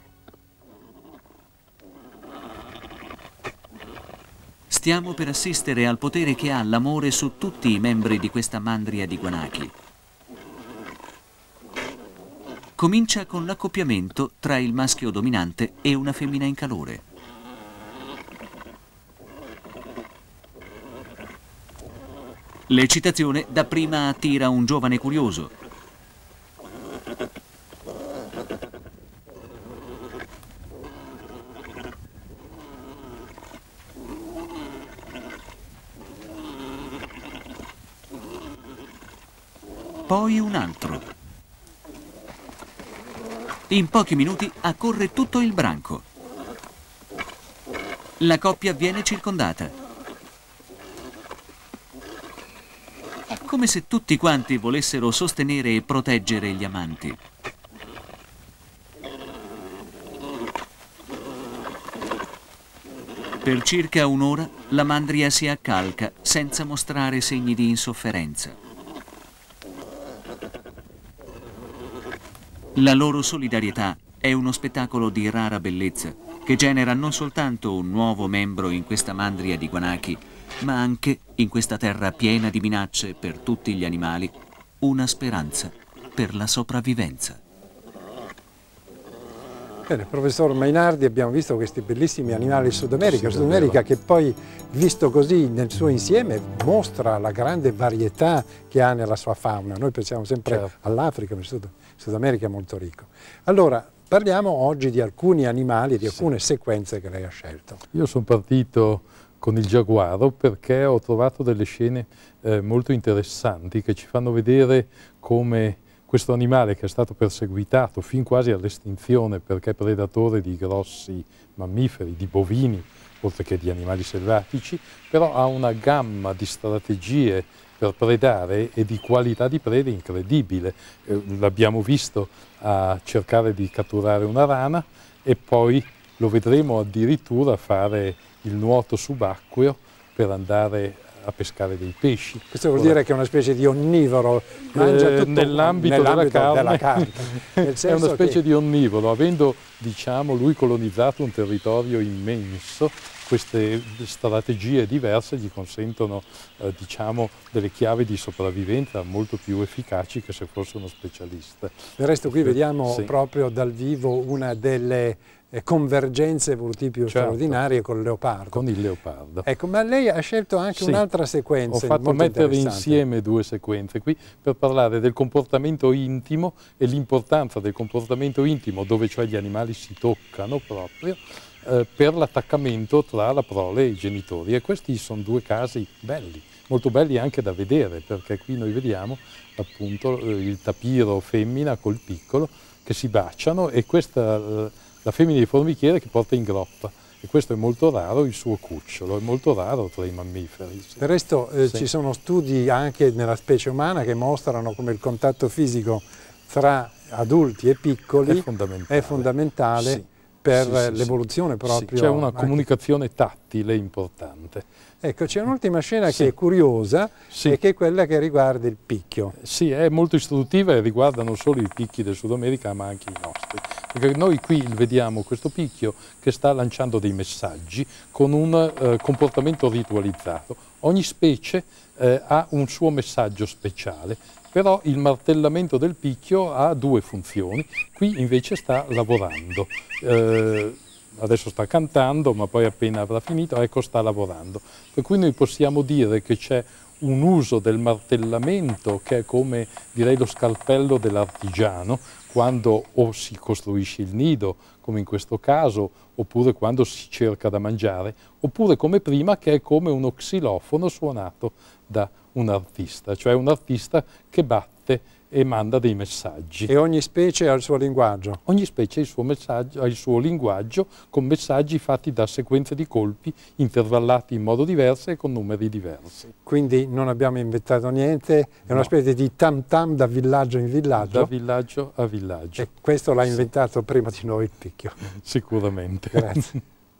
Stiamo per assistere al potere che ha l'amore su tutti i membri di questa mandria di guanachi. Comincia con l'accoppiamento tra il maschio dominante e una femmina in calore. L'eccitazione dapprima attira un giovane curioso. Poi un altro. In pochi minuti accorre tutto il branco. La coppia viene circondata. Come se tutti quanti volessero sostenere e proteggere gli amanti. Per circa un'ora la mandria si accalca senza mostrare segni di insofferenza. La loro solidarietà è uno spettacolo di rara bellezza che genera non soltanto un nuovo membro in questa mandria di guanachi, ma anche, in questa terra piena di minacce per tutti gli animali, una speranza per la sopravvivenza. Bene, professor Mainardi, abbiamo visto questi bellissimi animali Sud America, Sud America che poi, visto così nel suo insieme, mostra la grande varietà che ha nella sua fauna. Noi pensiamo sempre all'Africa, ma il Sud America è molto ricco. Allora, parliamo oggi di alcuni animali, di alcune sequenze che lei ha scelto. Io sono partito con il giaguaro perché ho trovato delle scene molto interessanti che ci fanno vedere come questo animale, che è stato perseguitato fin quasi all'estinzione perché predatore di grossi mammiferi, di bovini, oltre che di animali selvatici, però ha una gamma di strategie per predare e di qualità di prede incredibile. L'abbiamo visto a cercare di catturare una rana e poi lo vedremo addirittura fare il nuoto subacqueo per andare a pescare dei pesci. Questo vuol dire che è una specie di onnivoro, mangia tutto nell'ambito della carne. È una specie di onnivoro, avendo, diciamo, lui colonizzato un territorio immenso, queste strategie diverse gli consentono, diciamo, delle chiavi di sopravvivenza molto più efficaci che se fosse uno specialista. Del resto qui vediamo proprio dal vivo una delle convergenze evolutive più straordinarie con il leopardo. Con il leopardo. Ecco, ma lei ha scelto anche un'altra sequenza. Ho fatto mettere insieme due sequenze qui per parlare del comportamento intimo e l'importanza del comportamento intimo, dove cioè gli animali si toccano proprio, per l'attaccamento tra la prole e i genitori. E questi sono due casi belli, molto belli anche da vedere, perché qui noi vediamo appunto il tapiro femmina col piccolo che si baciano e questa la femmina di formichiere che porta in groppa. E questo è molto raro, il suo cucciolo, è molto raro tra i mammiferi. Del resto ci sono studi anche nella specie umana che mostrano come il contatto fisico tra adulti e piccoli è fondamentale per l'evoluzione proprio. C'è una comunicazione tattile importante. Ecco, c'è un'ultima scena che è curiosa e che è quella che riguarda il picchio. Sì, è molto istruttiva e riguarda non solo i picchi del Sud America ma anche i nostri. Perché noi qui vediamo questo picchio che sta lanciando dei messaggi con un comportamento ritualizzato. Ogni specie ha un suo messaggio speciale Però il martellamento del picchio ha due funzioni, qui invece sta lavorando. Adesso sta cantando, ma poi appena avrà finito, ecco, sta lavorando. Per cui noi possiamo dire che c'è un uso del martellamento che è come, direi, lo scalpello dell'artigiano, quando o si costruisce il nido, come in questo caso, oppure quando si cerca da mangiare, oppure come prima, che è come uno xilofono suonato da un artista, cioè un artista che batte e manda dei messaggi. E ogni specie ha il suo linguaggio? Ogni specie ha il suo messaggio, ha il suo linguaggio, con messaggi fatti da sequenze di colpi intervallati in modo diverso e con numeri diversi. Quindi non abbiamo inventato niente, è una specie di tam tam da villaggio in villaggio? Da villaggio a villaggio. E questo l'ha inventato prima di noi il picchio? Sicuramente. Grazie.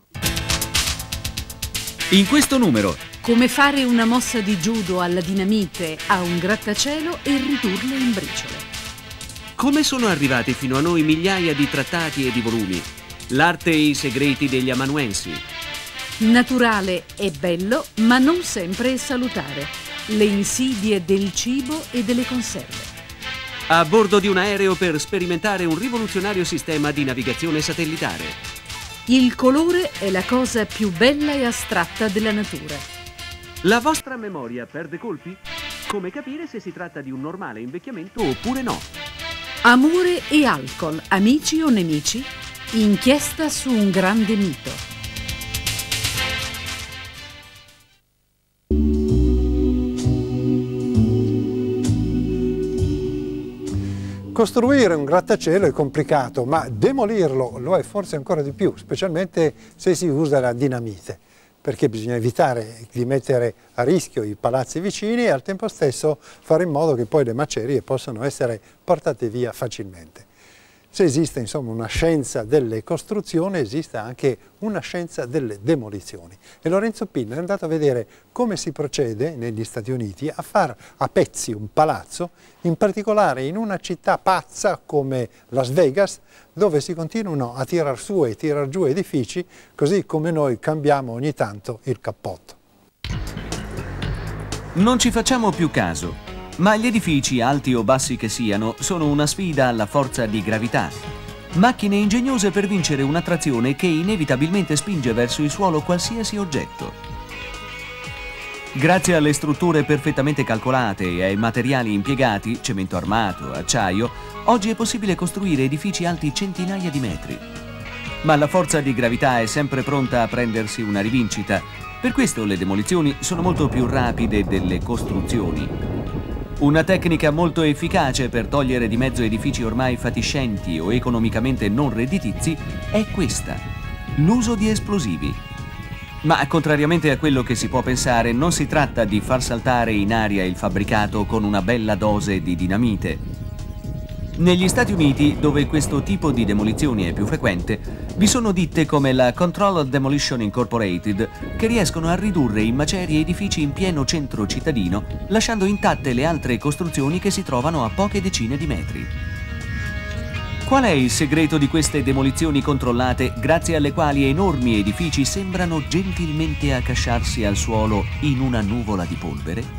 In questo numero, come fare una mossa di judo alla dinamite a un grattacielo e ridurle in briciole. Come sono arrivati fino a noi migliaia di trattati e di volumi? L'arte e i segreti degli amanuensi. Naturale e bello, ma non sempre è salutare. Le insidie del cibo e delle conserve. A bordo di un aereo per sperimentare un rivoluzionario sistema di navigazione satellitare. Il colore è la cosa più bella e astratta della natura. La vostra memoria perde colpi? Come capire se si tratta di un normale invecchiamento oppure no? Amore e alcol, amici o nemici? Inchiesta su un grande mito. Costruire un grattacielo è complicato, ma demolirlo lo è forse ancora di più, specialmente se si usa la dinamite, perché bisogna evitare di mettere a rischio i palazzi vicini e al tempo stesso fare in modo che poi le macerie possano essere portate via facilmente. Se esiste insomma una scienza delle costruzioni, esiste anche una scienza delle demolizioni. E Lorenzo Pinna è andato a vedere come si procede negli Stati Uniti a far a pezzi un palazzo, in particolare in una città pazza come Las Vegas, dove si continuano a tirar su e tirar giù edifici, così come noi cambiamo ogni tanto il cappotto. Non ci facciamo più caso. Ma gli edifici, alti o bassi che siano, sono una sfida alla forza di gravità. Macchine ingegnose per vincere un'attrazione che inevitabilmente spinge verso il suolo qualsiasi oggetto. Grazie alle strutture perfettamente calcolate e ai materiali impiegati, cemento armato, acciaio, oggi è possibile costruire edifici alti centinaia di metri. Ma la forza di gravità è sempre pronta a prendersi una rivincita. Per questo le demolizioni sono molto più rapide delle costruzioni. Una tecnica molto efficace per togliere di mezzo edifici ormai fatiscenti o economicamente non redditizi è questa, l'uso di esplosivi. Ma contrariamente a quello che si può pensare, non si tratta di far saltare in aria il fabbricato con una bella dose di dinamite. Negli Stati Uniti, dove questo tipo di demolizioni è più frequente, vi sono ditte come la Controlled Demolition Incorporated che riescono a ridurre in macerie edifici in pieno centro cittadino, lasciando intatte le altre costruzioni che si trovano a poche decine di metri. Qual è il segreto di queste demolizioni controllate, grazie alle quali enormi edifici sembrano gentilmente accasciarsi al suolo in una nuvola di polvere?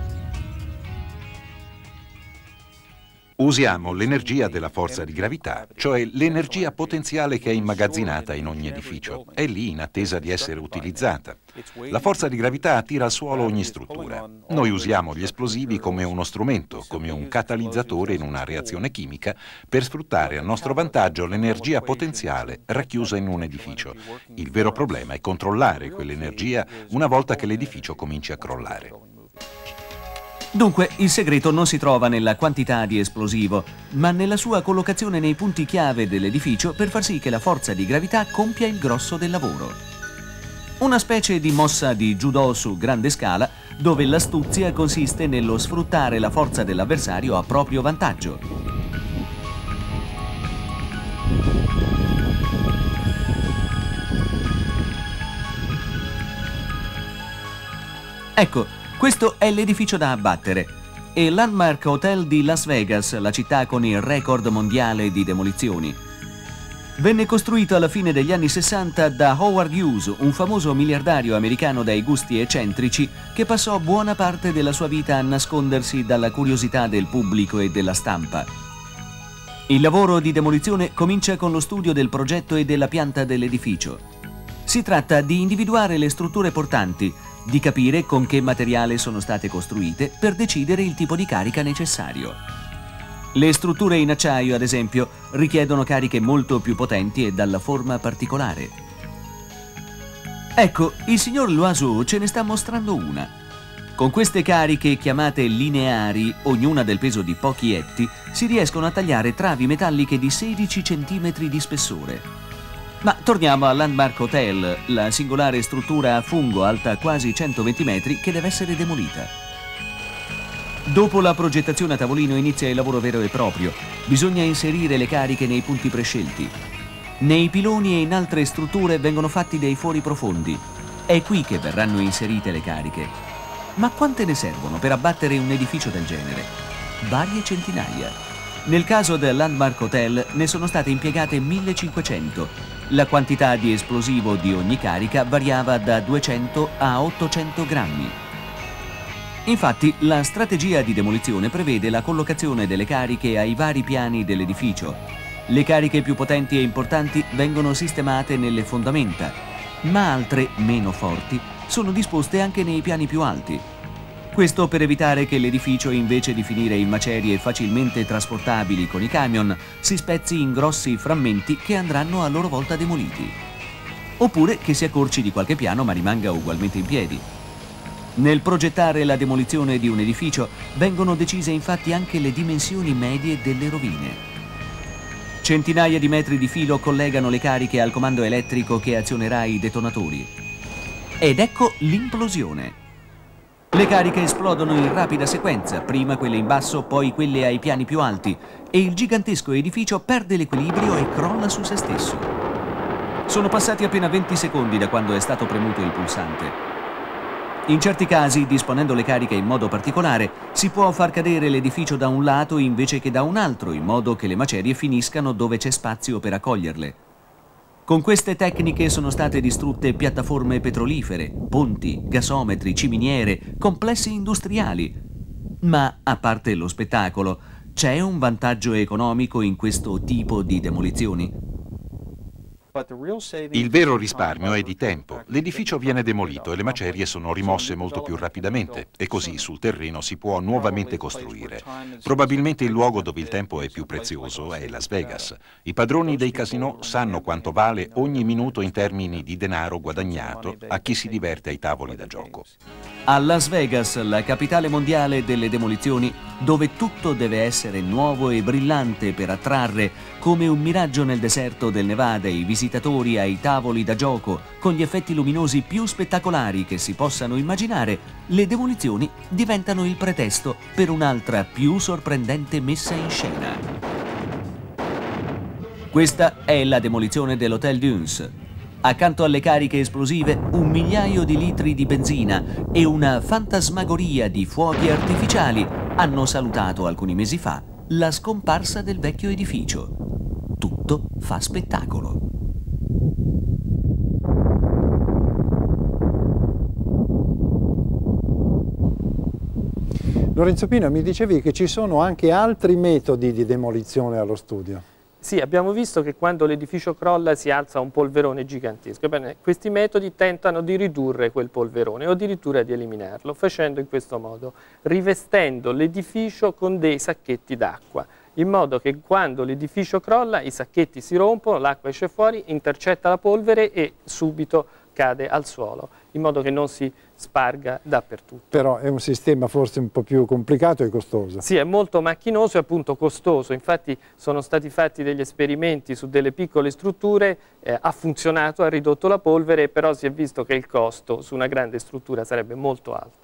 Usiamo l'energia della forza di gravità, cioè l'energia potenziale che è immagazzinata in ogni edificio. È lì in attesa di essere utilizzata. La forza di gravità attira al suolo ogni struttura. Noi usiamo gli esplosivi come uno strumento, come un catalizzatore in una reazione chimica, per sfruttare a nostro vantaggio l'energia potenziale racchiusa in un edificio. Il vero problema è controllare quell'energia una volta che l'edificio comincia a crollare. Dunque, il segreto non si trova nella quantità di esplosivo, ma nella sua collocazione nei punti chiave dell'edificio per far sì che la forza di gravità compia il grosso del lavoro. Una specie di mossa di judo su grande scala, dove l'astuzia consiste nello sfruttare la forza dell'avversario a proprio vantaggio. Ecco, questo è l'edificio da abbattere e Landmark Hotel di Las Vegas, la città con il record mondiale di demolizioni. Venne costruito alla fine degli anni 60 da Howard Hughes, un famoso miliardario americano dai gusti eccentrici che passò buona parte della sua vita a nascondersi dalla curiosità del pubblico e della stampa. Il lavoro di demolizione comincia con lo studio del progetto e della pianta dell'edificio. Si tratta di individuare le strutture portanti, di capire con che materiale sono state costruite per decidere il tipo di carica necessario. Le strutture in acciaio, ad esempio, richiedono cariche molto più potenti e dalla forma particolare. Ecco, il signor Loiseau ce ne sta mostrando una. Con queste cariche chiamate lineari, ognuna del peso di pochi etti, si riescono a tagliare travi metalliche di 16 cm di spessore. Ma torniamo al Landmark Hotel, la singolare struttura a fungo alta quasi 120 metri che deve essere demolita. Dopo la progettazione a tavolino inizia il lavoro vero e proprio. Bisogna inserire le cariche nei punti prescelti. Nei piloni e in altre strutture vengono fatti dei fori profondi. È qui che verranno inserite le cariche. Ma quante ne servono per abbattere un edificio del genere? Varie centinaia. Nel caso del Landmark Hotel ne sono state impiegate 1500. La quantità di esplosivo di ogni carica variava da 200 a 800 grammi. Infatti, la strategia di demolizione prevede la collocazione delle cariche ai vari piani dell'edificio. Le cariche più potenti e importanti vengono sistemate nelle fondamenta, ma altre, meno forti, sono disposte anche nei piani più alti. Questo per evitare che l'edificio, invece di finire in macerie facilmente trasportabili con i camion, si spezzi in grossi frammenti che andranno a loro volta demoliti. Oppure che si accorci di qualche piano ma rimanga ugualmente in piedi. Nel progettare la demolizione di un edificio vengono decise infatti anche le dimensioni medie delle rovine. Centinaia di metri di filo collegano le cariche al comando elettrico che azionerà i detonatori. Ed ecco l'implosione. Le cariche esplodono in rapida sequenza, prima quelle in basso, poi quelle ai piani più alti, e il gigantesco edificio perde l'equilibrio e crolla su se stesso. Sono passati appena 20 secondi da quando è stato premuto il pulsante. In certi casi, disponendo le cariche in modo particolare, si può far cadere l'edificio da un lato invece che da un altro, in modo che le macerie finiscano dove c'è spazio per accoglierle. Con queste tecniche sono state distrutte piattaforme petrolifere, ponti, gasometri, ciminiere, complessi industriali. Ma, a parte lo spettacolo, c'è un vantaggio economico in questo tipo di demolizioni? Il vero risparmio è di tempo. L'edificio viene demolito e le macerie sono rimosse molto più rapidamente e così sul terreno si può nuovamente costruire. Probabilmente il luogo dove il tempo è più prezioso è Las Vegas. I padroni dei casinò sanno quanto vale ogni minuto in termini di denaro guadagnato a chi si diverte ai tavoli da gioco. A Las Vegas, la capitale mondiale delle demolizioni, dove tutto deve essere nuovo e brillante per attrarre, come un miraggio nel deserto del Nevada, i visitatori ai tavoli da gioco, con gli effetti luminosi più spettacolari che si possano immaginare, le demolizioni diventano il pretesto per un'altra più sorprendente messa in scena. Questa è la demolizione dell'Hotel Dunes. Accanto alle cariche esplosive, 1 migliaio di litri di benzina e una fantasmagoria di fuochi artificiali hanno salutato alcuni mesi fa la scomparsa del vecchio edificio. Tutto fa spettacolo. Lorenzo Pino, mi dicevi che ci sono anche altri metodi di demolizione allo studio. Sì, abbiamo visto che quando l'edificio crolla si alza un polverone gigantesco. Ebbene, questi metodi tentano di ridurre quel polverone o addirittura di eliminarlo, facendo in questo modo, rivestendo l'edificio con dei sacchetti d'acqua, in modo che quando l'edificio crolla i sacchetti si rompono, l'acqua esce fuori, intercetta la polvere e subito cade al suolo, in modo che non si sparga dappertutto. Però è un sistema forse un po' più complicato e costoso. Sì, è molto macchinoso e appunto costoso, infatti sono stati fatti degli esperimenti su delle piccole strutture, ha funzionato, ha ridotto la polvere, però si è visto che il costo su una grande struttura sarebbe molto alto.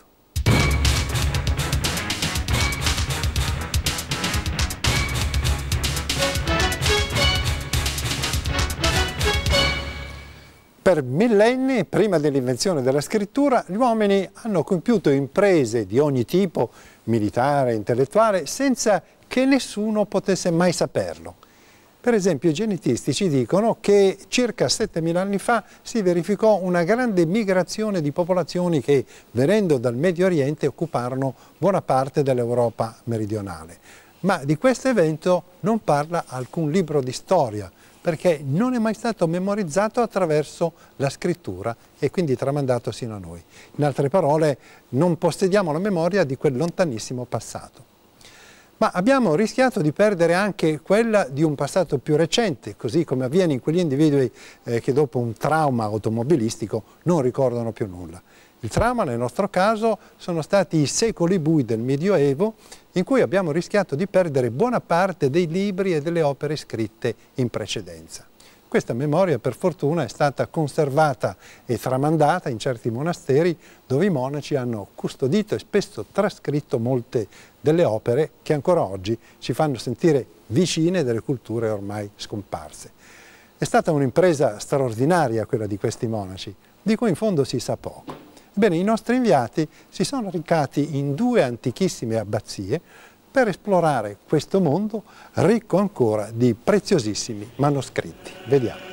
Per millenni, prima dell'invenzione della scrittura, gli uomini hanno compiuto imprese di ogni tipo, militare, intellettuale, senza che nessuno potesse mai saperlo. Per esempio, i genetisti ci dicono che circa 7.000 anni fa si verificò una grande migrazione di popolazioni che, venendo dal Medio Oriente, occuparono buona parte dell'Europa meridionale. Ma di questo evento non parla alcun libro di storia, perché non è mai stato memorizzato attraverso la scrittura e quindi tramandato sino a noi. In altre parole, non possediamo la memoria di quel lontanissimo passato. Ma abbiamo rischiato di perdere anche quella di un passato più recente, così come avviene in quegli individui che dopo un trauma automobilistico non ricordano più nulla. Il trauma nel nostro caso sono stati i secoli bui del Medioevo, in cui abbiamo rischiato di perdere buona parte dei libri e delle opere scritte in precedenza. Questa memoria, per fortuna, è stata conservata e tramandata in certi monasteri dove i monaci hanno custodito e spesso trascritto molte delle opere che ancora oggi ci fanno sentire vicine delle culture ormai scomparse. È stata un'impresa straordinaria quella di questi monaci, di cui in fondo si sa poco. Ebbene, i nostri inviati si sono recati in 2 antichissime abbazie per esplorare questo mondo ricco ancora di preziosissimi manoscritti. Vediamo.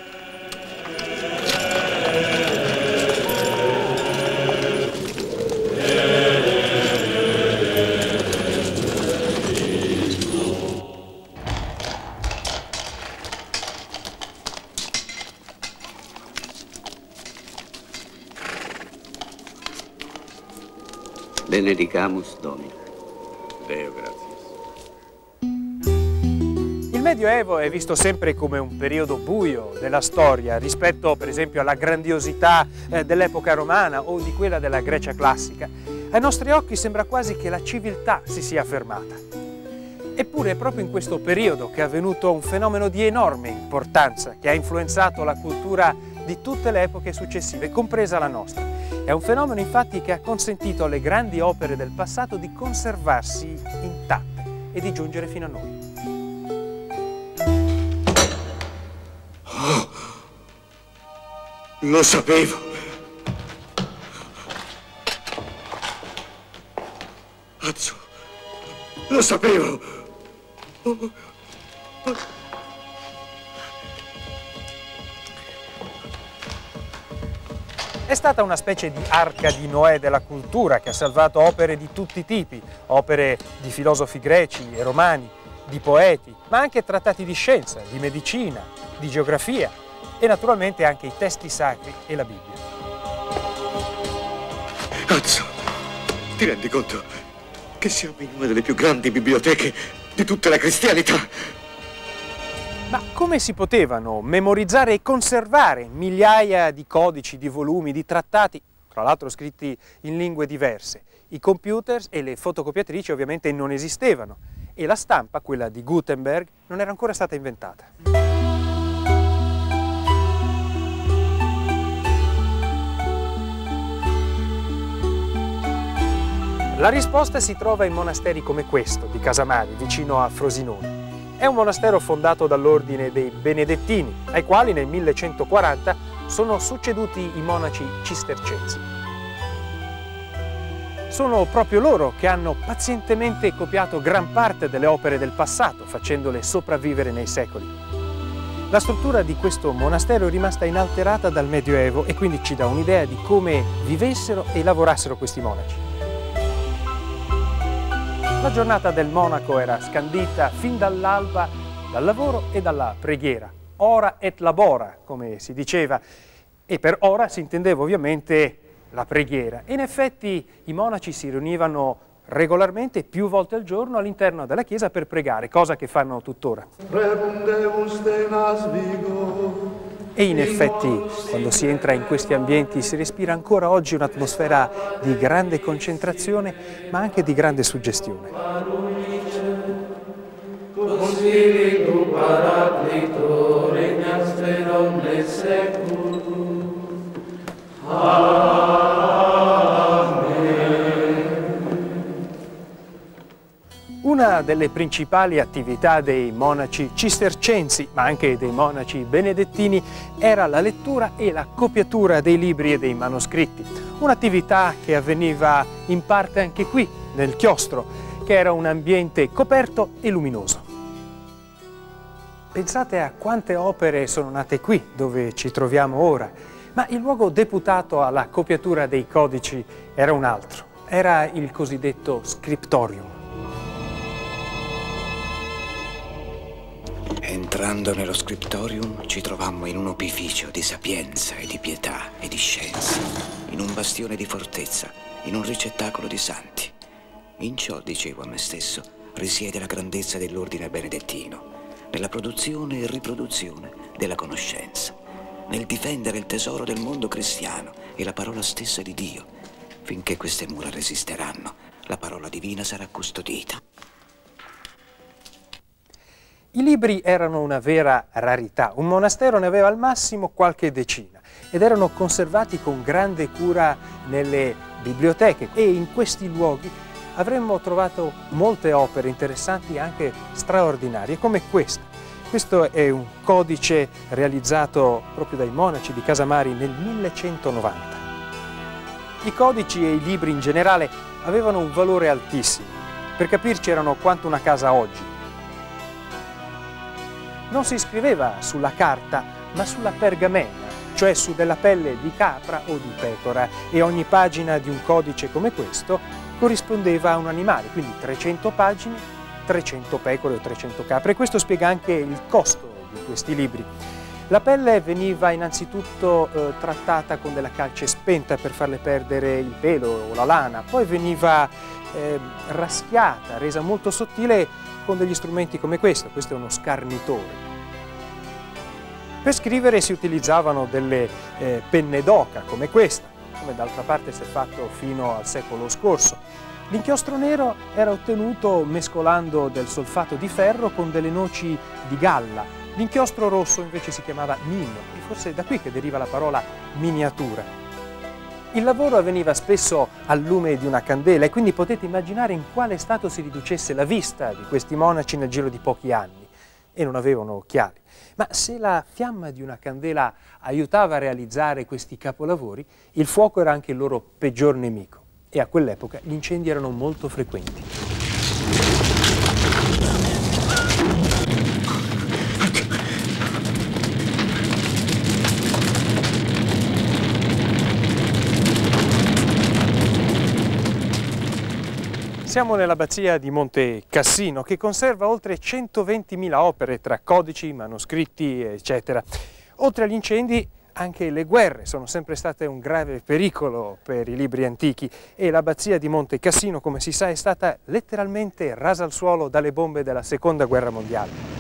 Benedicamus Domini. Deo gratias. Il Medioevo è visto sempre come un periodo buio della storia rispetto per esempio alla grandiosità dell'epoca romana o di quella della Grecia classica. Ai nostri occhi sembra quasi che la civiltà si sia fermata. Eppure è proprio in questo periodo che è avvenuto un fenomeno di enorme importanza che ha influenzato la cultura di tutte le epoche successive, compresa la nostra. È un fenomeno infatti che ha consentito alle grandi opere del passato di conservarsi intatte e di giungere fino a noi. Oh, lo sapevo. Azzo, lo sapevo. È stata una specie di arca di Noè della cultura che ha salvato opere di tutti i tipi, opere di filosofi greci e romani, di poeti, ma anche trattati di scienza, di medicina, di geografia e naturalmente anche i testi sacri e la Bibbia. Azzo, ti rendi conto che siamo in una delle più grandi biblioteche di tutta la cristianità? Ma come si potevano memorizzare e conservare migliaia di codici, di volumi, di trattati, tra l'altro scritti in lingue diverse? I computer e le fotocopiatrici ovviamente non esistevano e la stampa, quella di Gutenberg, non era ancora stata inventata. La risposta si trova in monasteri come questo, di Casamari, vicino a Frosinone. È un monastero fondato dall'ordine dei Benedettini, ai quali nel 1140 sono succeduti i monaci cistercensi. Sono proprio loro che hanno pazientemente copiato gran parte delle opere del passato, facendole sopravvivere nei secoli. La struttura di questo monastero è rimasta inalterata dal Medioevo e quindi ci dà un'idea di come vivessero e lavorassero questi monaci. La giornata del monaco era scandita fin dall'alba dal lavoro e dalla preghiera. Ora et labora, come si diceva, e per ora si intendeva ovviamente la preghiera. E in effetti i monaci si riunivano regolarmente più volte al giorno all'interno della chiesa per pregare, cosa che fanno tuttora. E in effetti, quando si entra in questi ambienti, si respira ancora oggi un'atmosfera di grande concentrazione, ma anche di grande suggestione. Una delle principali attività dei monaci cistercensi, ma anche dei monaci benedettini, era la lettura e la copiatura dei libri e dei manoscritti. Un'attività che avveniva in parte anche qui, nel chiostro, che era un ambiente coperto e luminoso. Pensate a quante opere sono nate qui, dove ci troviamo ora. Ma il luogo deputato alla copiatura dei codici era un altro. Era il cosiddetto scriptorium. Entrando nello scriptorium ci trovammo in un opificio di sapienza e di pietà e di scienza, in un bastione di fortezza, in un ricettacolo di santi. In ciò, dicevo a me stesso, risiede la grandezza dell'ordine benedettino, nella produzione e riproduzione della conoscenza, nel difendere il tesoro del mondo cristiano e la parola stessa di Dio. Finché queste mura resisteranno, la parola divina sarà custodita. I libri erano una vera rarità. Un monastero ne aveva al massimo qualche decina ed erano conservati con grande cura nelle biblioteche, e in questi luoghi avremmo trovato molte opere interessanti e anche straordinarie, come questa. Questo è un codice realizzato proprio dai monaci di Casamari nel 1190. I codici e i libri in generale avevano un valore altissimo. Per capirci, erano quanto una casa oggi. Non si scriveva sulla carta, ma sulla pergamena, cioè su della pelle di capra o di pecora, e ogni pagina di un codice come questo corrispondeva a un animale, quindi 300 pagine, 300 pecore o 300 capre. E questo spiega anche il costo di questi libri. La pelle veniva innanzitutto trattata con della calce spenta per farle perdere il pelo o la lana, poi veniva raschiata, resa molto sottile con degli strumenti come questo. Questo è uno scarnitore. Per scrivere si utilizzavano delle penne d'oca come questa, come d'altra parte si è fatto fino al secolo scorso. L'inchiostro nero era ottenuto mescolando del solfato di ferro con delle noci di galla. L'inchiostro rosso invece si chiamava mino, e forse è da qui che deriva la parola miniatura. Il lavoro avveniva spesso al lume di una candela, e quindi potete immaginare in quale stato si riducesse la vista di questi monaci nel giro di pochi anni, e non avevano occhiali. Ma se la fiamma di una candela aiutava a realizzare questi capolavori, il fuoco era anche il loro peggior nemico, e a quell'epoca gli incendi erano molto frequenti. Siamo nell'abbazia di Monte Cassino, che conserva oltre 120.000 opere tra codici, manoscritti, eccetera. Oltre agli incendi, anche le guerre sono sempre state un grave pericolo per i libri antichi, e l'abbazia di Monte Cassino, come si sa, è stata letteralmente rasa al suolo dalle bombe della Seconda Guerra Mondiale.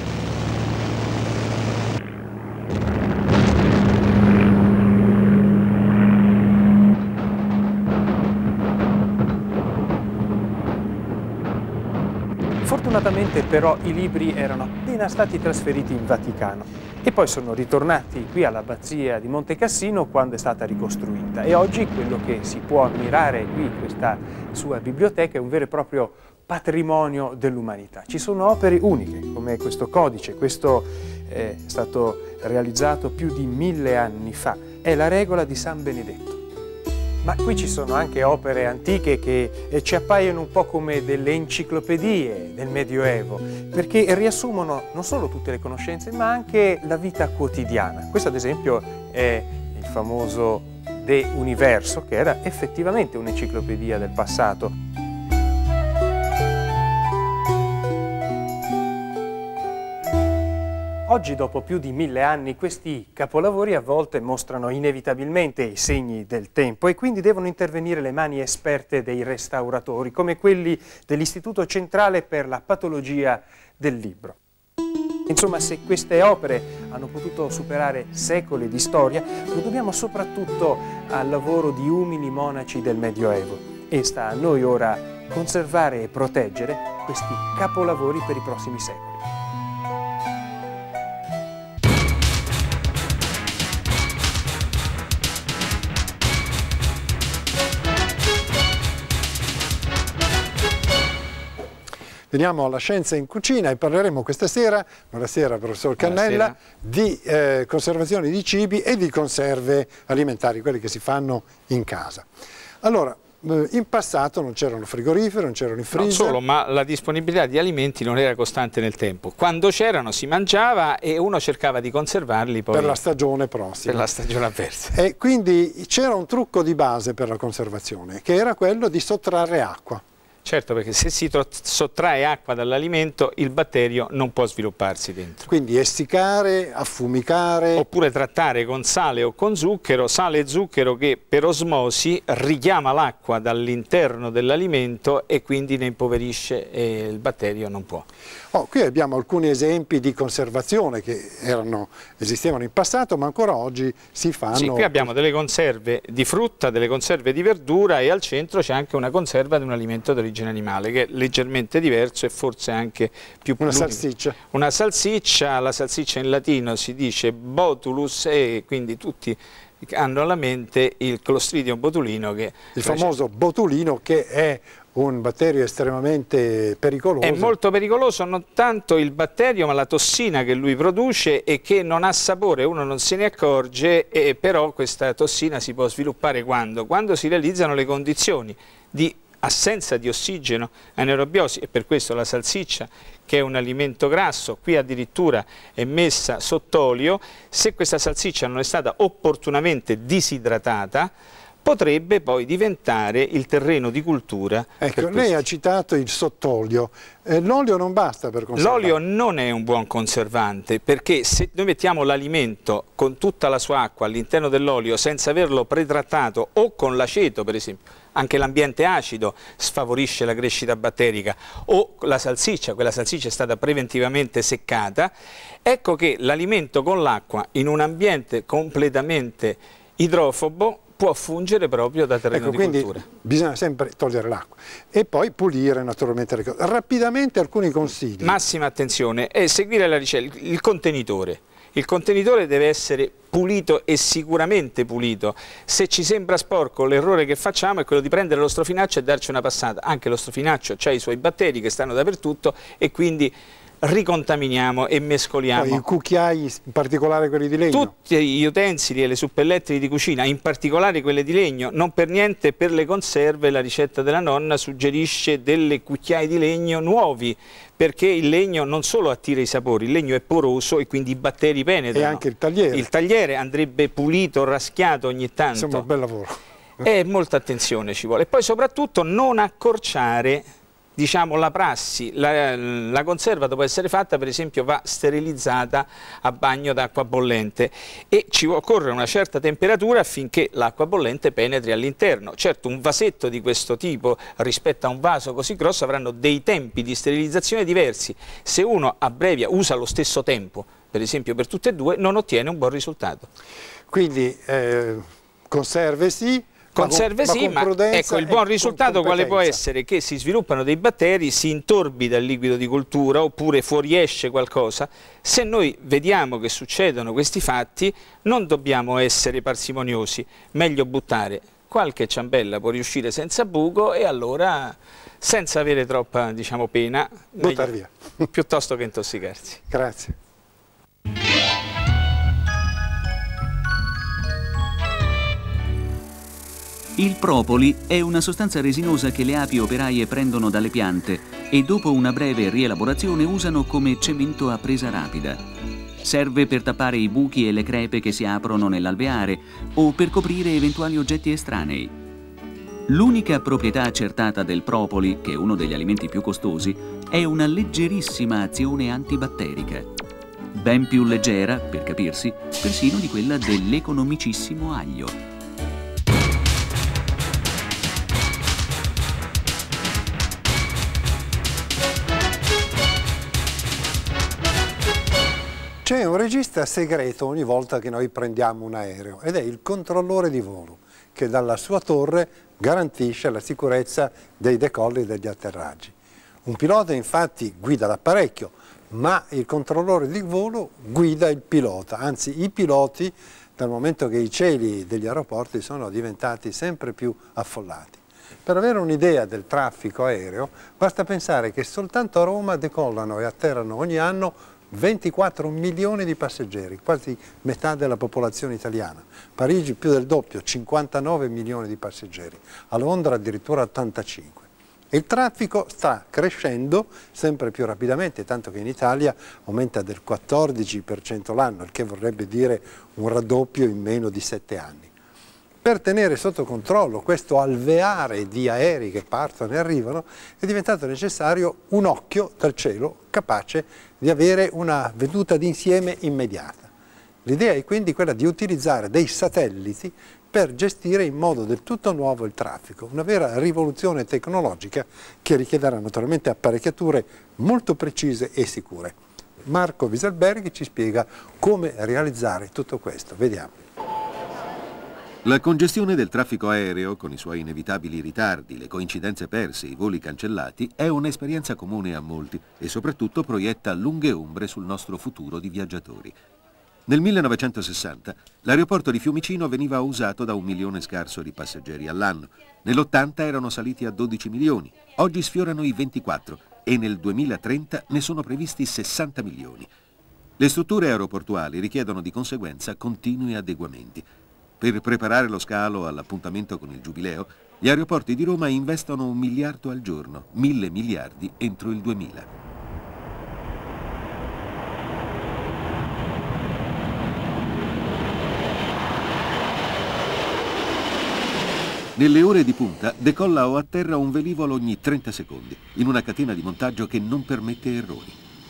Fortunatamente però i libri erano appena stati trasferiti in Vaticano e poi sono ritornati qui all'abbazia di Monte Cassino quando è stata ricostruita, e oggi quello che si può ammirare qui, questa sua biblioteca, è un vero e proprio patrimonio dell'umanità. Ci sono opere uniche come questo codice. Questo è stato realizzato più di 1000 anni fa, è la regola di San Benedetto. Ma qui ci sono anche opere antiche che ci appaiono un po' come delle enciclopedie del Medioevo, perché riassumono non solo tutte le conoscenze, ma anche la vita quotidiana. Questo ad esempio è il famoso De Universo, che era effettivamente un'enciclopedia del passato. Oggi, dopo più di 1000 anni, questi capolavori a volte mostrano inevitabilmente i segni del tempo, e quindi devono intervenire le mani esperte dei restauratori, come quelli dell'Istituto Centrale per la Patologia del Libro. Insomma, se queste opere hanno potuto superare secoli di storia, lo dobbiamo soprattutto al lavoro di umili monaci del Medioevo, e sta a noi ora conservare e proteggere questi capolavori per i prossimi secoli. Veniamo alla scienza in cucina e parleremo questa sera, buonasera professor Cannella, di conservazione di cibi e di conserve alimentari, quelle che si fanno in casa. Allora, in passato non c'erano frigoriferi, non c'erano i freezer. Non solo, ma la disponibilità di alimenti non era costante nel tempo. Quando c'erano si mangiava e uno cercava di conservarli poi per la stagione prossima. Per la stagione avversa. E quindi c'era un trucco di base per la conservazione, che era quello di sottrarre acqua. Certo, perché se si sottrae acqua dall'alimento il batterio non può svilupparsi dentro. Quindi essiccare, affumicare. Oppure trattare con sale o con zucchero, sale e zucchero che per osmosi richiama l'acqua dall'interno dell'alimento e quindi ne impoverisce e il batterio non può. Qui abbiamo alcuni esempi di conservazione che esistevano in passato ma ancora oggi si fanno. Sì, qui abbiamo delle conserve di frutta, delle conserve di verdura e al centro c'è anche una conserva di un alimento d'origine animale che è leggermente diverso e forse anche più una salsiccia. Una salsiccia, la salsiccia in latino si dice botulus e quindi tutti hanno alla mente il Clostridium botulino che il famoso botulino che è un batterio estremamente pericoloso. È molto pericoloso non tanto il batterio ma la tossina che lui produce e che non ha sapore, uno non se ne accorge, e però questa tossina si può sviluppare quando si realizzano le condizioni di assenza di ossigeno, anaerobiosi, e per questo la salsiccia, che è un alimento grasso, qui addirittura è messa sott'olio. Se questa salsiccia non è stata opportunamente disidratata, potrebbe poi diventare il terreno di cultura. Ecco, lei ha citato il sott'olio. L'olio non basta per conservare? L'olio non è un buon conservante, perché se noi mettiamo l'alimento con tutta la sua acqua all'interno dell'olio senza averlo pretrattato o con l'aceto per esempio, anche l'ambiente acido sfavorisce la crescita batterica, o la salsiccia, quella salsiccia è stata preventivamente seccata, ecco che l'alimento con l'acqua in un ambiente completamente idrofobo può fungere proprio da terreno di cultura. Quindi bisogna sempre togliere l'acqua e poi pulire naturalmente le cose. Rapidamente alcuni consigli. Massima attenzione e seguire la ricetta, il contenitore. Il contenitore deve essere pulito e sicuramente pulito. Se ci sembra sporco, l'errore che facciamo è quello di prendere lo strofinaccio e darci una passata. Anche lo strofinaccio ha i suoi batteri che stanno dappertutto e quindi ricontaminiamo e mescoliamo. Poi i cucchiai, in particolare quelli di legno? Tutti gli utensili e le suppellettili di cucina, in particolare quelle di legno. Non per niente per le conserve la ricetta della nonna suggerisce delle cucchiai di legno nuovi, perché il legno non solo attira i sapori, il legno è poroso e quindi i batteri penetrano. E anche il tagliere. Il tagliere andrebbe pulito, raschiato ogni tanto. Insomma, un bel lavoro. E molta attenzione ci vuole. E poi soprattutto non accorciare, diciamo, la prassi. La conserva dopo essere fatta per esempio va sterilizzata a bagno d'acqua bollente e ci occorre una certa temperatura affinché l'acqua bollente penetri all'interno. Certo, un vasetto di questo tipo rispetto a un vaso così grosso avranno dei tempi di sterilizzazione diversi. Se uno abbrevia, usa lo stesso tempo per esempio per tutte e due, non ottiene un buon risultato. Quindi conserve sì, conserve sì, ma ecco, il buon risultato quale può essere? Che si sviluppano dei batteri, si intorbida il liquido di cultura oppure fuoriesce qualcosa. Se noi vediamo che succedono questi fatti non dobbiamo essere parsimoniosi, meglio buttare. Qualche ciambella può riuscire senza buco e allora senza avere troppa, diciamo, pena, buttare via piuttosto che intossicarsi. Grazie. Il propoli è una sostanza resinosa che le api operaie prendono dalle piante e dopo una breve rielaborazione usano come cemento a presa rapida. Serve per tappare i buchi e le crepe che si aprono nell'alveare o per coprire eventuali oggetti estranei. L'unica proprietà accertata del propoli, che è uno degli alimenti più costosi, è una leggerissima azione antibatterica. Ben più leggera, per capirsi, persino di quella dell'economicissimo aglio. C'è un regista segreto ogni volta che noi prendiamo un aereo ed è il controllore di volo che dalla sua torre garantisce la sicurezza dei decolli e degli atterraggi. Un pilota infatti guida l'apparecchio, ma il controllore di volo guida il pilota, anzi i piloti dal momento che i cieli degli aeroporti sono diventati sempre più affollati. Per avere un'idea del traffico aereo basta pensare che soltanto a Roma decollano e atterrano ogni anno 24 milioni di passeggeri, quasi metà della popolazione italiana. Parigi più del doppio, 59 milioni di passeggeri. A Londra addirittura 85. Il traffico sta crescendo sempre più rapidamente, tanto che in Italia aumenta del 14% l'anno, il che vorrebbe dire un raddoppio in meno di 7 anni. Per tenere sotto controllo questo alveare di aerei che partono e arrivano è diventato necessario un occhio dal cielo capace di avere una veduta d'insieme immediata. L'idea è quindi quella di utilizzare dei satelliti per gestire in modo del tutto nuovo il traffico, una vera rivoluzione tecnologica che richiederà naturalmente apparecchiature molto precise e sicure. Marco Wieselberg ci spiega come realizzare tutto questo. Vediamo. La congestione del traffico aereo, con i suoi inevitabili ritardi, le coincidenze perse, i voli cancellati, è un'esperienza comune a molti e soprattutto proietta lunghe ombre sul nostro futuro di viaggiatori. Nel 1960 l'aeroporto di Fiumicino veniva usato da 1 milione scarso di passeggeri all'anno. Nell'80 erano saliti a 12 milioni, oggi sfiorano i 24 e nel 2030 ne sono previsti 60 milioni. Le strutture aeroportuali richiedono di conseguenza continui adeguamenti. Per preparare lo scalo all'appuntamento con il Giubileo, gli aeroporti di Roma investono 1 miliardo al giorno, 1.000 miliardi entro il 2000. Nelle ore di punta decolla o atterra un velivolo ogni 30 secondi, in una catena di montaggio che non permette errori.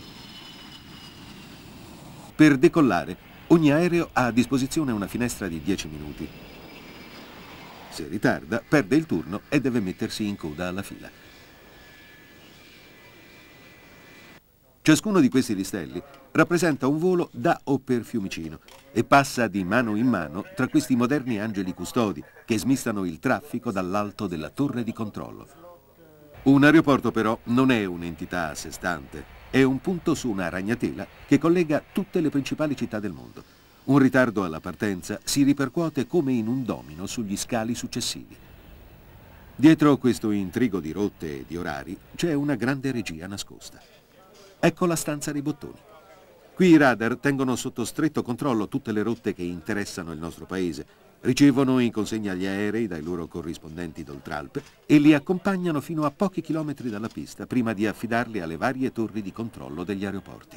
Per decollare, ogni aereo ha a disposizione una finestra di 10 minuti. Se ritarda, perde il turno e deve mettersi in coda alla fila. Ciascuno di questi listelli rappresenta un volo da o per Fiumicino e passa di mano in mano tra questi moderni angeli custodi che smistano il traffico dall'alto della torre di controllo. Un aeroporto però non è un'entità a sé stante, è un punto su una ragnatela che collega tutte le principali città del mondo. Un ritardo alla partenza si ripercuote come in un domino sugli scali successivi. Dietro questo intrigo di rotte e di orari c'è una grande regia nascosta. Ecco la stanza dei bottoni. Qui i radar tengono sotto stretto controllo tutte le rotte che interessano il nostro paese, ricevono in consegna gli aerei dai loro corrispondenti d'Oltralpe e li accompagnano fino a pochi chilometri dalla pista prima di affidarli alle varie torri di controllo degli aeroporti.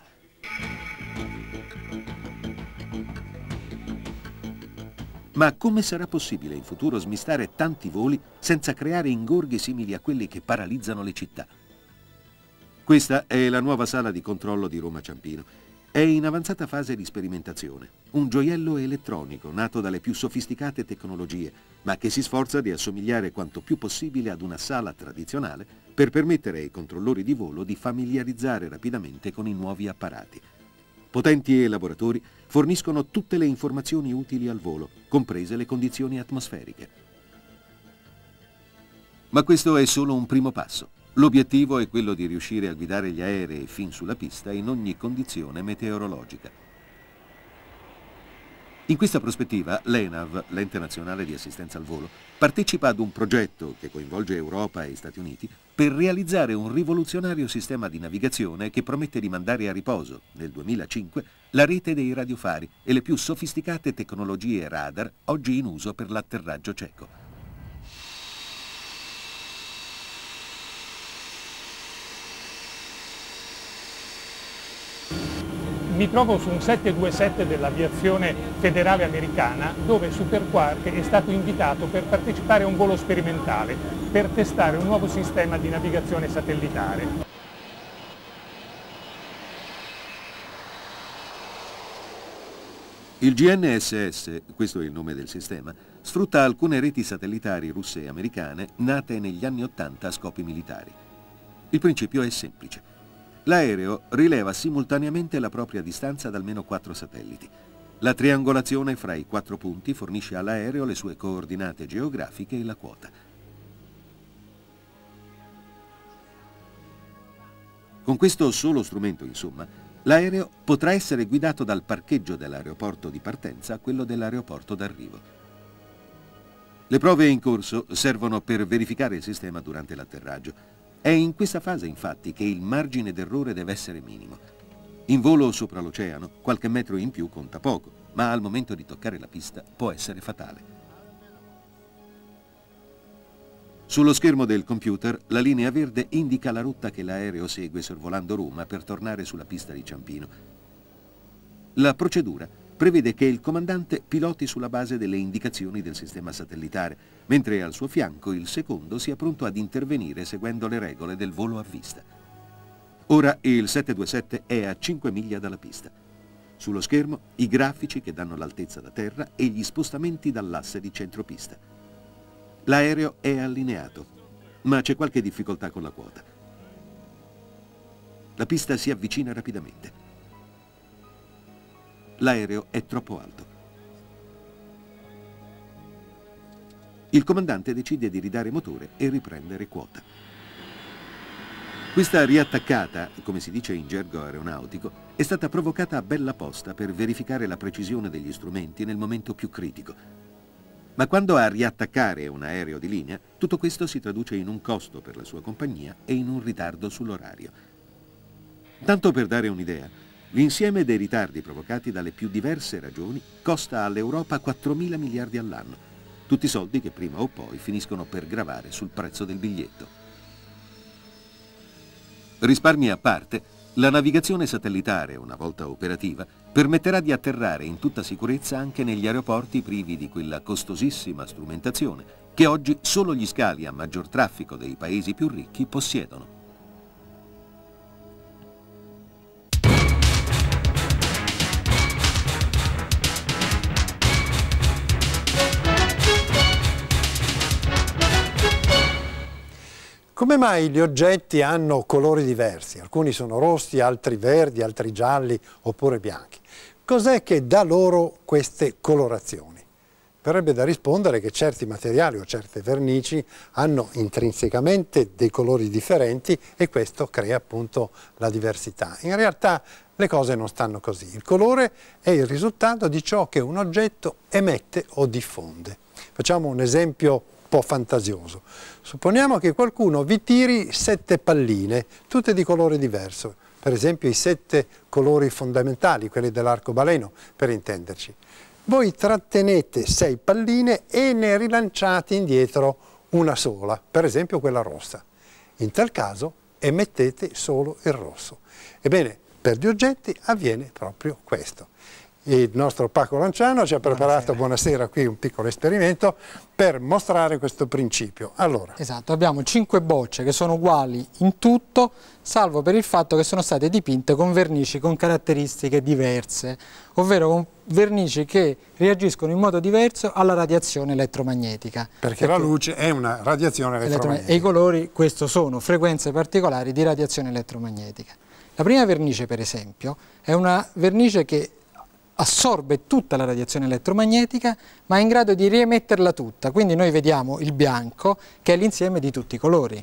Ma come sarà possibile in futuro smistare tanti voli senza creare ingorghi simili a quelli che paralizzano le città? Questa è la nuova sala di controllo di Roma Ciampino. È in avanzata fase di sperimentazione, un gioiello elettronico nato dalle più sofisticate tecnologie, ma che si sforza di assomigliare quanto più possibile ad una sala tradizionale per permettere ai controllori di volo di familiarizzare rapidamente con i nuovi apparati. Potenti elaboratori forniscono tutte le informazioni utili al volo, comprese le condizioni atmosferiche. Ma questo è solo un primo passo. L'obiettivo è quello di riuscire a guidare gli aerei fin sulla pista in ogni condizione meteorologica. In questa prospettiva, l'ENAV, l'Ente Nazionale di Assistenza al Volo, partecipa ad un progetto che coinvolge Europa e Stati Uniti per realizzare un rivoluzionario sistema di navigazione che promette di mandare a riposo, nel 2005, la rete dei radiofari e le più sofisticate tecnologie radar oggi in uso per l'atterraggio cieco. Mi trovo su un 727 dell'aviazione federale americana dove Superquark è stato invitato per partecipare a un volo sperimentale per testare un nuovo sistema di navigazione satellitare. Il GNSS, questo è il nome del sistema, sfrutta alcune reti satellitari russe e americane nate negli anni '80 a scopi militari. Il principio è semplice. L'aereo rileva simultaneamente la propria distanza da almeno 4 satelliti. La triangolazione fra i 4 punti fornisce all'aereo le sue coordinate geografiche e la quota. Con questo solo strumento, insomma, l'aereo potrà essere guidato dal parcheggio dell'aeroporto di partenza a quello dell'aeroporto d'arrivo. Le prove in corso servono per verificare il sistema durante l'atterraggio. È in questa fase, infatti, che il margine d'errore deve essere minimo. In volo sopra l'oceano, qualche metro in più conta poco, ma al momento di toccare la pista può essere fatale. Sullo schermo del computer, la linea verde indica la rotta che l'aereo segue sorvolando Roma per tornare sulla pista di Ciampino. La procedura prevede che il comandante piloti sulla base delle indicazioni del sistema satellitare, mentre al suo fianco il secondo sia pronto ad intervenire seguendo le regole del volo a vista. Ora il 727 è a 5 miglia dalla pista. Sullo schermo i grafici che danno l'altezza da terra e gli spostamenti dall'asse di centropista. L'aereo è allineato, ma c'è qualche difficoltà con la quota. La pista si avvicina rapidamente. L'aereo è troppo alto. Il comandante decide di ridare motore e riprendere quota. Questa riattaccata, come si dice in gergo aeronautico, è stata provocata a bella posta per verificare la precisione degli strumenti nel momento più critico. Ma quando a riattaccare un aereo di linea, tutto questo si traduce in un costo per la sua compagnia e in un ritardo sull'orario. Tanto per dare un'idea, l'insieme dei ritardi provocati dalle più diverse ragioni costa all'Europa 4.000 miliardi all'anno, tutti soldi che prima o poi finiscono per gravare sul prezzo del biglietto. Risparmi a parte, la navigazione satellitare, una volta operativa, permetterà di atterrare in tutta sicurezza anche negli aeroporti privi di quella costosissima strumentazione che oggi solo gli scali a maggior traffico dei paesi più ricchi possiedono. Come mai gli oggetti hanno colori diversi? Alcuni sono rossi, altri verdi, altri gialli oppure bianchi. Cos'è che dà loro queste colorazioni? Verrebbe da rispondere che certi materiali o certe vernici hanno intrinsecamente dei colori differenti e questo crea appunto la diversità. In realtà le cose non stanno così. Il colore è il risultato di ciò che un oggetto emette o diffonde. Facciamo un esempio un po' fantasioso. Supponiamo che qualcuno vi tiri 7 palline, tutte di colore diverso, per esempio i 7 colori fondamentali, quelli dell'arcobaleno, per intenderci. Voi trattenete 6 palline e ne rilanciate indietro una sola, per esempio quella rossa. In tal caso emettete solo il rosso. Ebbene, per gli oggetti avviene proprio questo. Il nostro Paco Lanciano ci ha preparato, buonasera, qui un piccolo esperimento per mostrare questo principio. Allora. Esatto, abbiamo 5 bocce che sono uguali in tutto, salvo per il fatto che sono state dipinte con vernici con caratteristiche diverse, ovvero con vernici che reagiscono in modo diverso alla radiazione elettromagnetica. Perché la luce è una radiazione elettromagnetica. E i colori, questo sono frequenze particolari di radiazione elettromagnetica. La prima vernice, per esempio, è una vernice che assorbe tutta la radiazione elettromagnetica ma è in grado di riemetterla tutta, quindi noi vediamo il bianco che è l'insieme di tutti i colori.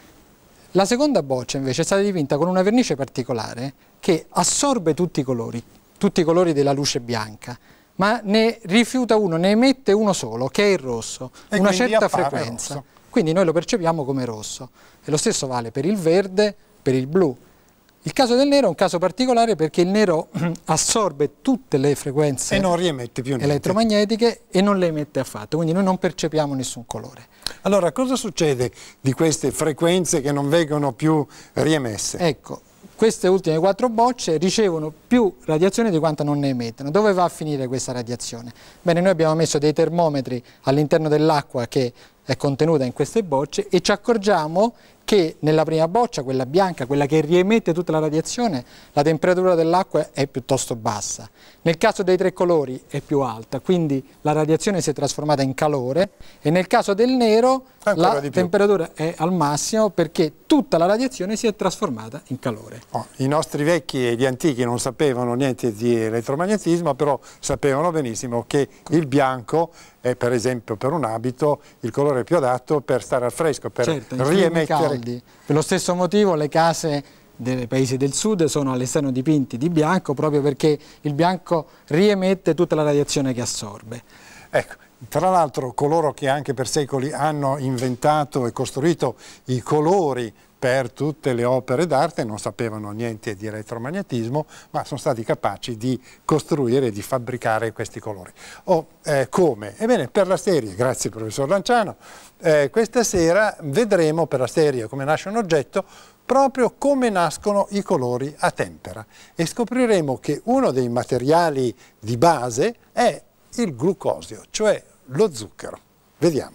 La seconda boccia invece è stata dipinta con una vernice particolare che assorbe tutti i colori della luce bianca, ma ne rifiuta uno, ne emette uno solo, che è il rosso, e una certa frequenza, rosso. Quindi noi lo percepiamo come rosso. E lo stesso vale per il verde, per il blu. Il caso del nero è un caso particolare perché il nero assorbe tutte le frequenze e non riemette più niente. Elettromagnetiche e non le emette affatto, quindi noi non percepiamo nessun colore. Allora, cosa succede di queste frequenze che non vengono più riemesse? Ecco, queste ultime 4 bocce ricevono più radiazione di quanta non ne emettono. Dove va a finire questa radiazione? Bene, noi abbiamo messo dei termometri all'interno dell'acqua che è contenuta in queste bocce e ci accorgiamo che nella prima boccia, quella bianca, quella che riemette tutta la radiazione, la temperatura dell'acqua è piuttosto bassa. Nel caso dei 3 colori è più alta, quindi la radiazione si è trasformata in calore e nel caso del nero la temperatura è al massimo perché tutta la radiazione si è trasformata in calore. I nostri vecchi e gli antichi non sapevano niente di elettromagnetismo, però sapevano benissimo che il bianco è per esempio per un abito il colore più adatto per stare al fresco, per riemettere. Per lo stesso motivo le case dei paesi del sud sono all'esterno dipinti di bianco proprio perché il bianco riemette tutta la radiazione che assorbe. Ecco, tra l'altro coloro che anche per secoli hanno inventato e costruito i colori per tutte le opere d'arte, non sapevano niente di elettromagnetismo, ma sono stati capaci di costruire e di fabbricare questi colori. Come? Ebbene, per la serie, grazie professor Lanciano, questa sera vedremo per la serie Come nasce un oggetto proprio come nascono i colori a tempera e scopriremo che uno dei materiali di base è il glucosio, cioè lo zucchero. Vediamo.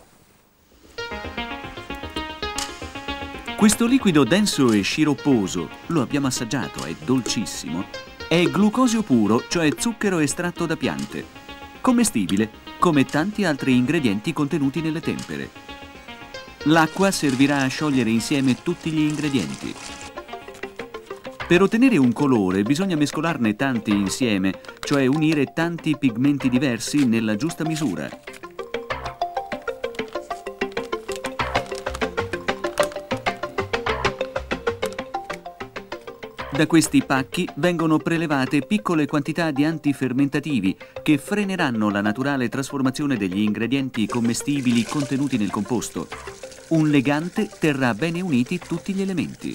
Questo liquido denso e sciropposo, lo abbiamo assaggiato, è dolcissimo, è glucosio puro, cioè zucchero estratto da piante, commestibile come tanti altri ingredienti contenuti nelle tempere. L'acqua servirà a sciogliere insieme tutti gli ingredienti. Per ottenere un colore bisogna mescolarne tanti insieme, cioè unire tanti pigmenti diversi nella giusta misura. Da questi pacchi vengono prelevate piccole quantità di antifermentativi che freneranno la naturale trasformazione degli ingredienti commestibili contenuti nel composto. Un legante terrà bene uniti tutti gli elementi.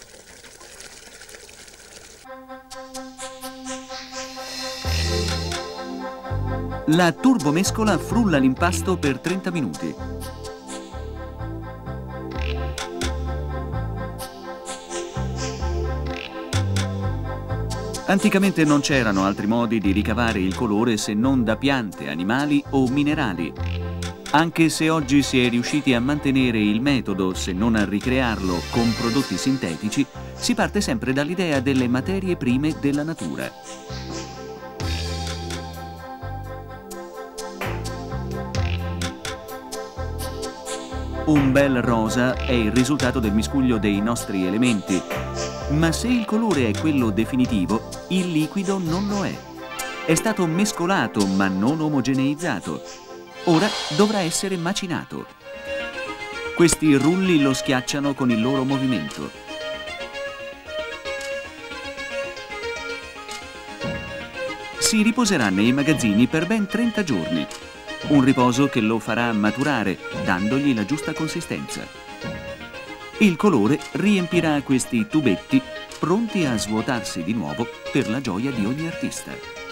La turbomescola frulla l'impasto per 30 minuti. Anticamente non c'erano altri modi di ricavare il colore se non da piante, animali o minerali. Anche se oggi si è riusciti a mantenere il metodo, se non a ricrearlo con prodotti sintetici, si parte sempre dall'idea delle materie prime della natura. Un bel rosa è il risultato del miscuglio dei nostri elementi. Ma se il colore è quello definitivo, il liquido non lo è. È stato mescolato ma non omogeneizzato. Ora dovrà essere macinato. Questi rulli lo schiacciano con il loro movimento. Si riposerà nei magazzini per ben 30 giorni. Un riposo che lo farà maturare, dandogli la giusta consistenza. Il colore riempirà questi tubetti pronti a svuotarsi di nuovo per la gioia di ogni artista.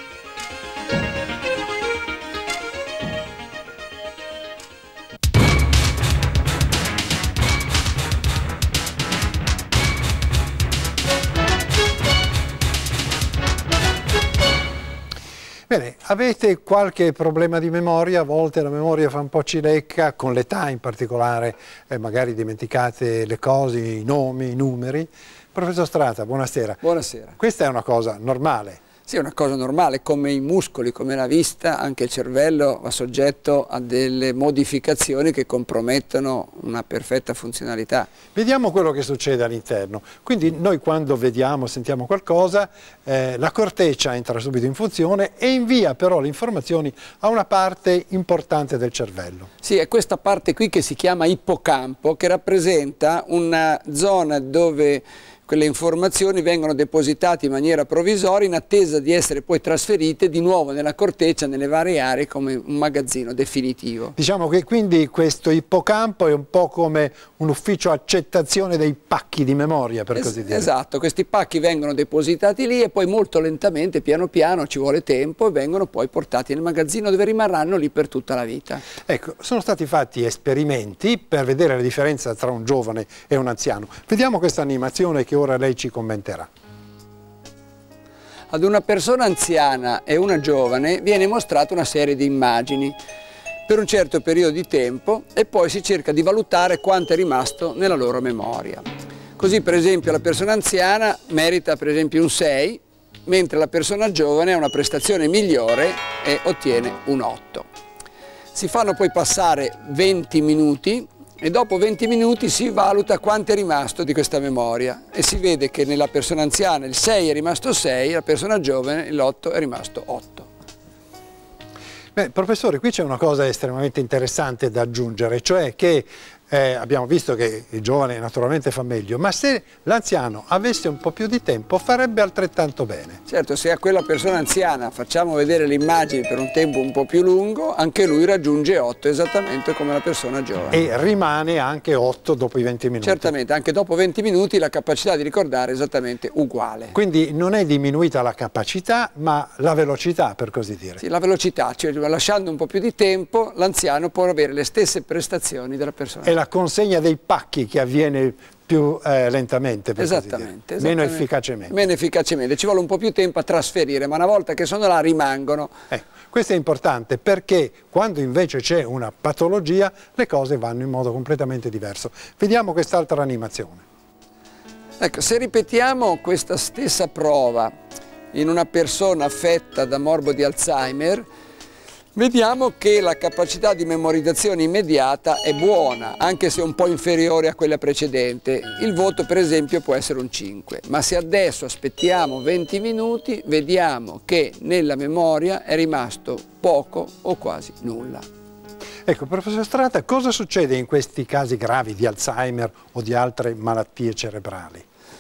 Bene, avete qualche problema di memoria? A volte la memoria fa un po' cilecca, con l'età in particolare, magari dimenticate le cose, i nomi, i numeri. Professor Strata, buonasera. Buonasera. Questa è una cosa normale? Sì, è una cosa normale, come i muscoli, come la vista, anche il cervello va soggetto a delle modificazioni che compromettono una perfetta funzionalità. Vediamo quello che succede all'interno. Quindi noi quando vediamo, sentiamo qualcosa, la corteccia entra subito in funzione e invia però le informazioni a una parte importante del cervello. Sì, è questa parte qui che si chiama ippocampo, che rappresenta una zona dove quelle informazioni vengono depositate in maniera provvisoria in attesa di essere poi trasferite di nuovo nella corteccia, nelle varie aree, come un magazzino definitivo. Diciamo che quindi questo ippocampo è un po' come un ufficio accettazione dei pacchi di memoria, per così dire. Esatto, questi pacchi vengono depositati lì e poi molto lentamente, piano piano, ci vuole tempo, e vengono poi portati nel magazzino dove rimarranno lì per tutta la vita. Ecco, sono stati fatti esperimenti per vedere la differenza tra un giovane e un anziano. Vediamo questa animazione che ora lei ci commenterà. Ad una persona anziana e una giovane viene mostrata una serie di immagini per un certo periodo di tempo e poi si cerca di valutare quanto è rimasto nella loro memoria. Così per esempio la persona anziana merita per esempio un 6, mentre la persona giovane ha una prestazione migliore e ottiene un 8. Si fanno poi passare 20 minuti e dopo 20 minuti si valuta quanto è rimasto di questa memoria e si vede che nella persona anziana il 6 è rimasto 6, la persona giovane l'8 è rimasto 8. Beh, professore, qui c'è una cosa estremamente interessante da aggiungere, cioè che abbiamo visto che il giovane naturalmente fa meglio, ma se l'anziano avesse un po' più di tempo farebbe altrettanto bene. Certo, se a quella persona anziana facciamo vedere le immagini per un tempo un po' più lungo, anche lui raggiunge 8 esattamente come la persona giovane. E rimane anche 8 dopo i 20 minuti. Certamente, anche dopo 20 minuti la capacità di ricordare è esattamente uguale. Quindi non è diminuita la capacità, ma la velocità, per così dire. Sì, la velocità, cioè lasciando un po' più di tempo, l'anziano può avere le stesse prestazioni della persona. È la consegna dei pacchi che avviene più lentamente, per così dire. Meno efficacemente. Meno efficacemente, ci vuole un po' più tempo a trasferire, ma una volta che sono là rimangono. Questo è importante perché quando invece c'è una patologia le cose vanno in modo completamente diverso. Vediamo quest'altra animazione. Ecco, se ripetiamo questa stessa prova in una persona affetta da morbo di Alzheimer, vediamo che la capacità di memorizzazione immediata è buona, anche se un po' inferiore a quella precedente. Il voto per esempio può essere un 5, ma se adesso aspettiamo 20 minuti vediamo che nella memoria è rimasto poco o quasi nulla. Ecco, professor Strata, cosa succede in questi casi gravi di Alzheimer o di altre malattie cerebrali?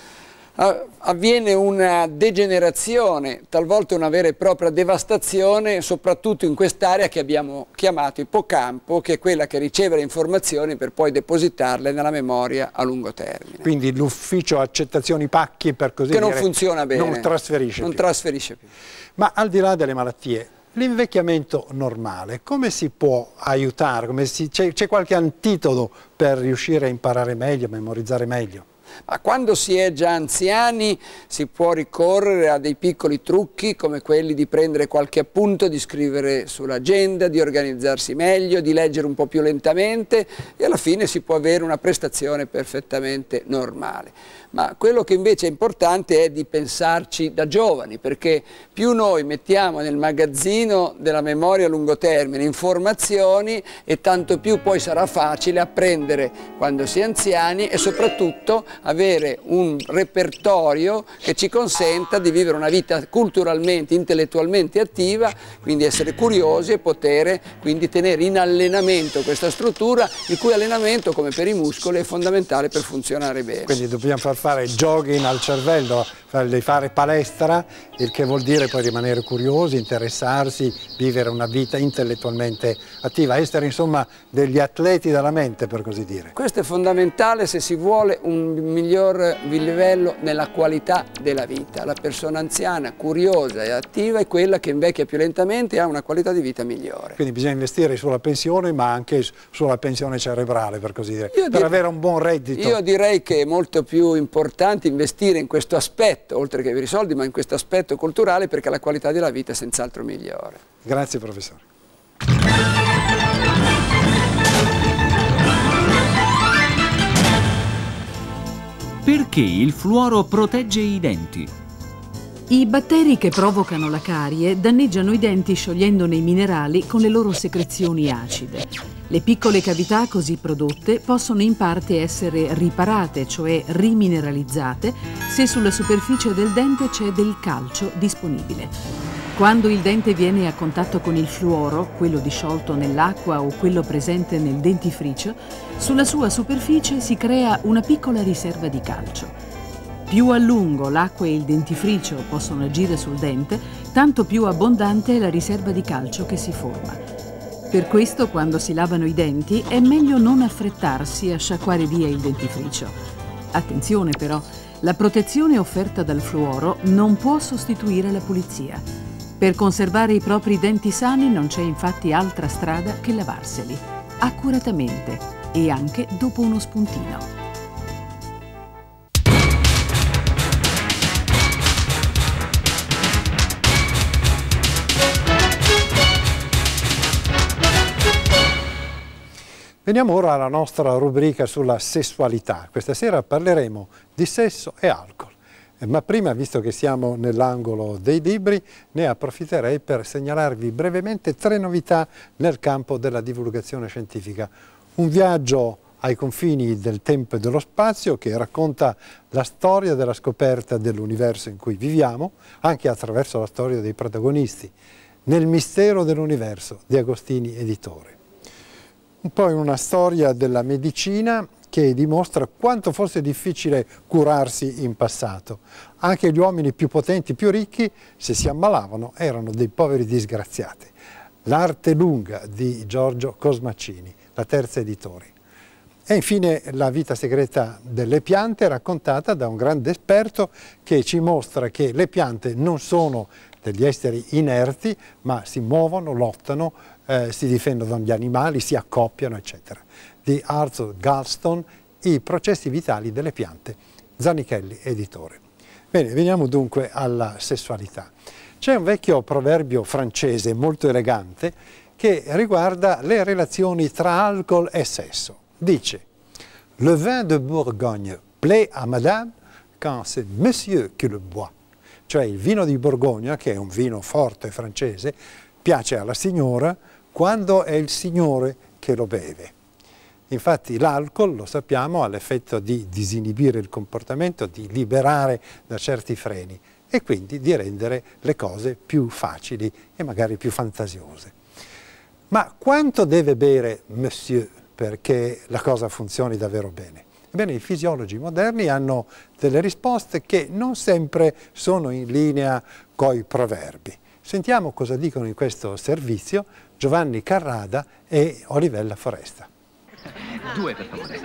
Avviene una degenerazione, talvolta una vera e propria devastazione, soprattutto in quest'area che abbiamo chiamato ippocampo, che è quella che riceve le informazioni per poi depositarle nella memoria a lungo termine. Quindi l'ufficio accettazioni pacchi, per così dire, non funziona bene, non trasferisce più. Ma al di là delle malattie, l'invecchiamento normale, come si può aiutare? C'è qualche antidoto per riuscire a imparare meglio, a memorizzare meglio? Ma quando si è già anziani si può ricorrere a dei piccoli trucchi come quelli di prendere qualche appunto, di scrivere sull'agenda, di organizzarsi meglio, di leggere un po' più lentamente e alla fine si può avere una prestazione perfettamente normale. Ma quello che invece è importante è di pensarci da giovani, perché più noi mettiamo nel magazzino della memoria a lungo termine informazioni e tanto più poi sarà facile apprendere quando si è anziani e soprattutto avere un repertorio che ci consenta di vivere una vita culturalmente, intellettualmente attiva, quindi essere curiosi e poter quindi tenere in allenamento questa struttura, il cui allenamento, come per i muscoli, è fondamentale per funzionare bene. Quindi dobbiamo far fare jogging al cervello, fare palestra, il che vuol dire poi rimanere curiosi, interessarsi, vivere una vita intellettualmente attiva, essere insomma degli atleti della mente, per così dire. Questo è fondamentale se si vuole un miglior livello nella qualità della vita. La persona anziana, curiosa e attiva è quella che invecchia più lentamente e ha una qualità di vita migliore. Quindi bisogna investire sulla pensione, ma anche sulla pensione cerebrale, per così dire, per avere un buon reddito. Io direi che è molto più importante investire in questo aspetto, oltre che per i soldi, ma in questo aspetto culturale, perché la qualità della vita è senz'altro migliore. Grazie professore. Perché il fluoro protegge i denti? I batteri che provocano la carie danneggiano i denti sciogliendone i minerali con le loro secrezioni acide. Le piccole cavità così prodotte possono in parte essere riparate, cioè rimineralizzate, se sulla superficie del dente c'è del calcio disponibile. Quando il dente viene a contatto con il fluoro, quello disciolto nell'acqua o quello presente nel dentifricio, sulla sua superficie si crea una piccola riserva di calcio. Più a lungo l'acqua e il dentifricio possono agire sul dente, tanto più abbondante è la riserva di calcio che si forma. Per questo, quando si lavano i denti, è meglio non affrettarsi a sciacquare via il dentifricio. Attenzione però, la protezione offerta dal fluoro non può sostituire la pulizia. Per conservare i propri denti sani non c'è infatti altra strada che lavarseli, accuratamente e anche dopo uno spuntino. Veniamo ora alla nostra rubrica sulla sessualità. Questa sera parleremo di sesso e alcol. Ma prima, visto che siamo nell'angolo dei libri, ne approfitterei per segnalarvi brevemente 3 novità nel campo della divulgazione scientifica. Un viaggio ai confini del tempo e dello spazio che racconta la storia della scoperta dell'universo in cui viviamo, anche attraverso la storia dei protagonisti, Nel mistero dell'universo di Agostini Editore. un po' in una storia della medicina che dimostra quanto fosse difficile curarsi in passato. Anche gli uomini più potenti, più ricchi, se si ammalavano, erano dei poveri disgraziati. L'arte lunga di Giorgio Cosmacini, la terza editore. E infine la vita segreta delle piante, raccontata da un grande esperto che ci mostra che le piante non sono degli esseri inerti, ma si muovono, lottano, si difendono dagli animali, si accoppiano, eccetera. Di Arthur Galston, I processi vitali delle piante, Zanichelli, editore. Bene, veniamo dunque alla sessualità. C'è un vecchio proverbio francese molto elegante che riguarda le relazioni tra alcol e sesso. Dice: le vin de Bourgogne plaît à madame quand c'est monsieur qui le boit. Cioè il vino di Borgogna, che è un vino forte francese, piace alla signora quando è il signore che lo beve. Infatti l'alcol, lo sappiamo, ha l'effetto di disinibire il comportamento, di liberare da certi freni e quindi di rendere le cose più facili e magari più fantasiose. Ma quanto deve bere monsieur perché la cosa funzioni davvero bene? Ebbene, i fisiologi moderni hanno delle risposte che non sempre sono in linea coi proverbi. Sentiamo cosa dicono in questo servizio Giovanni Carrada e Olivella Foresta. Due, per favore.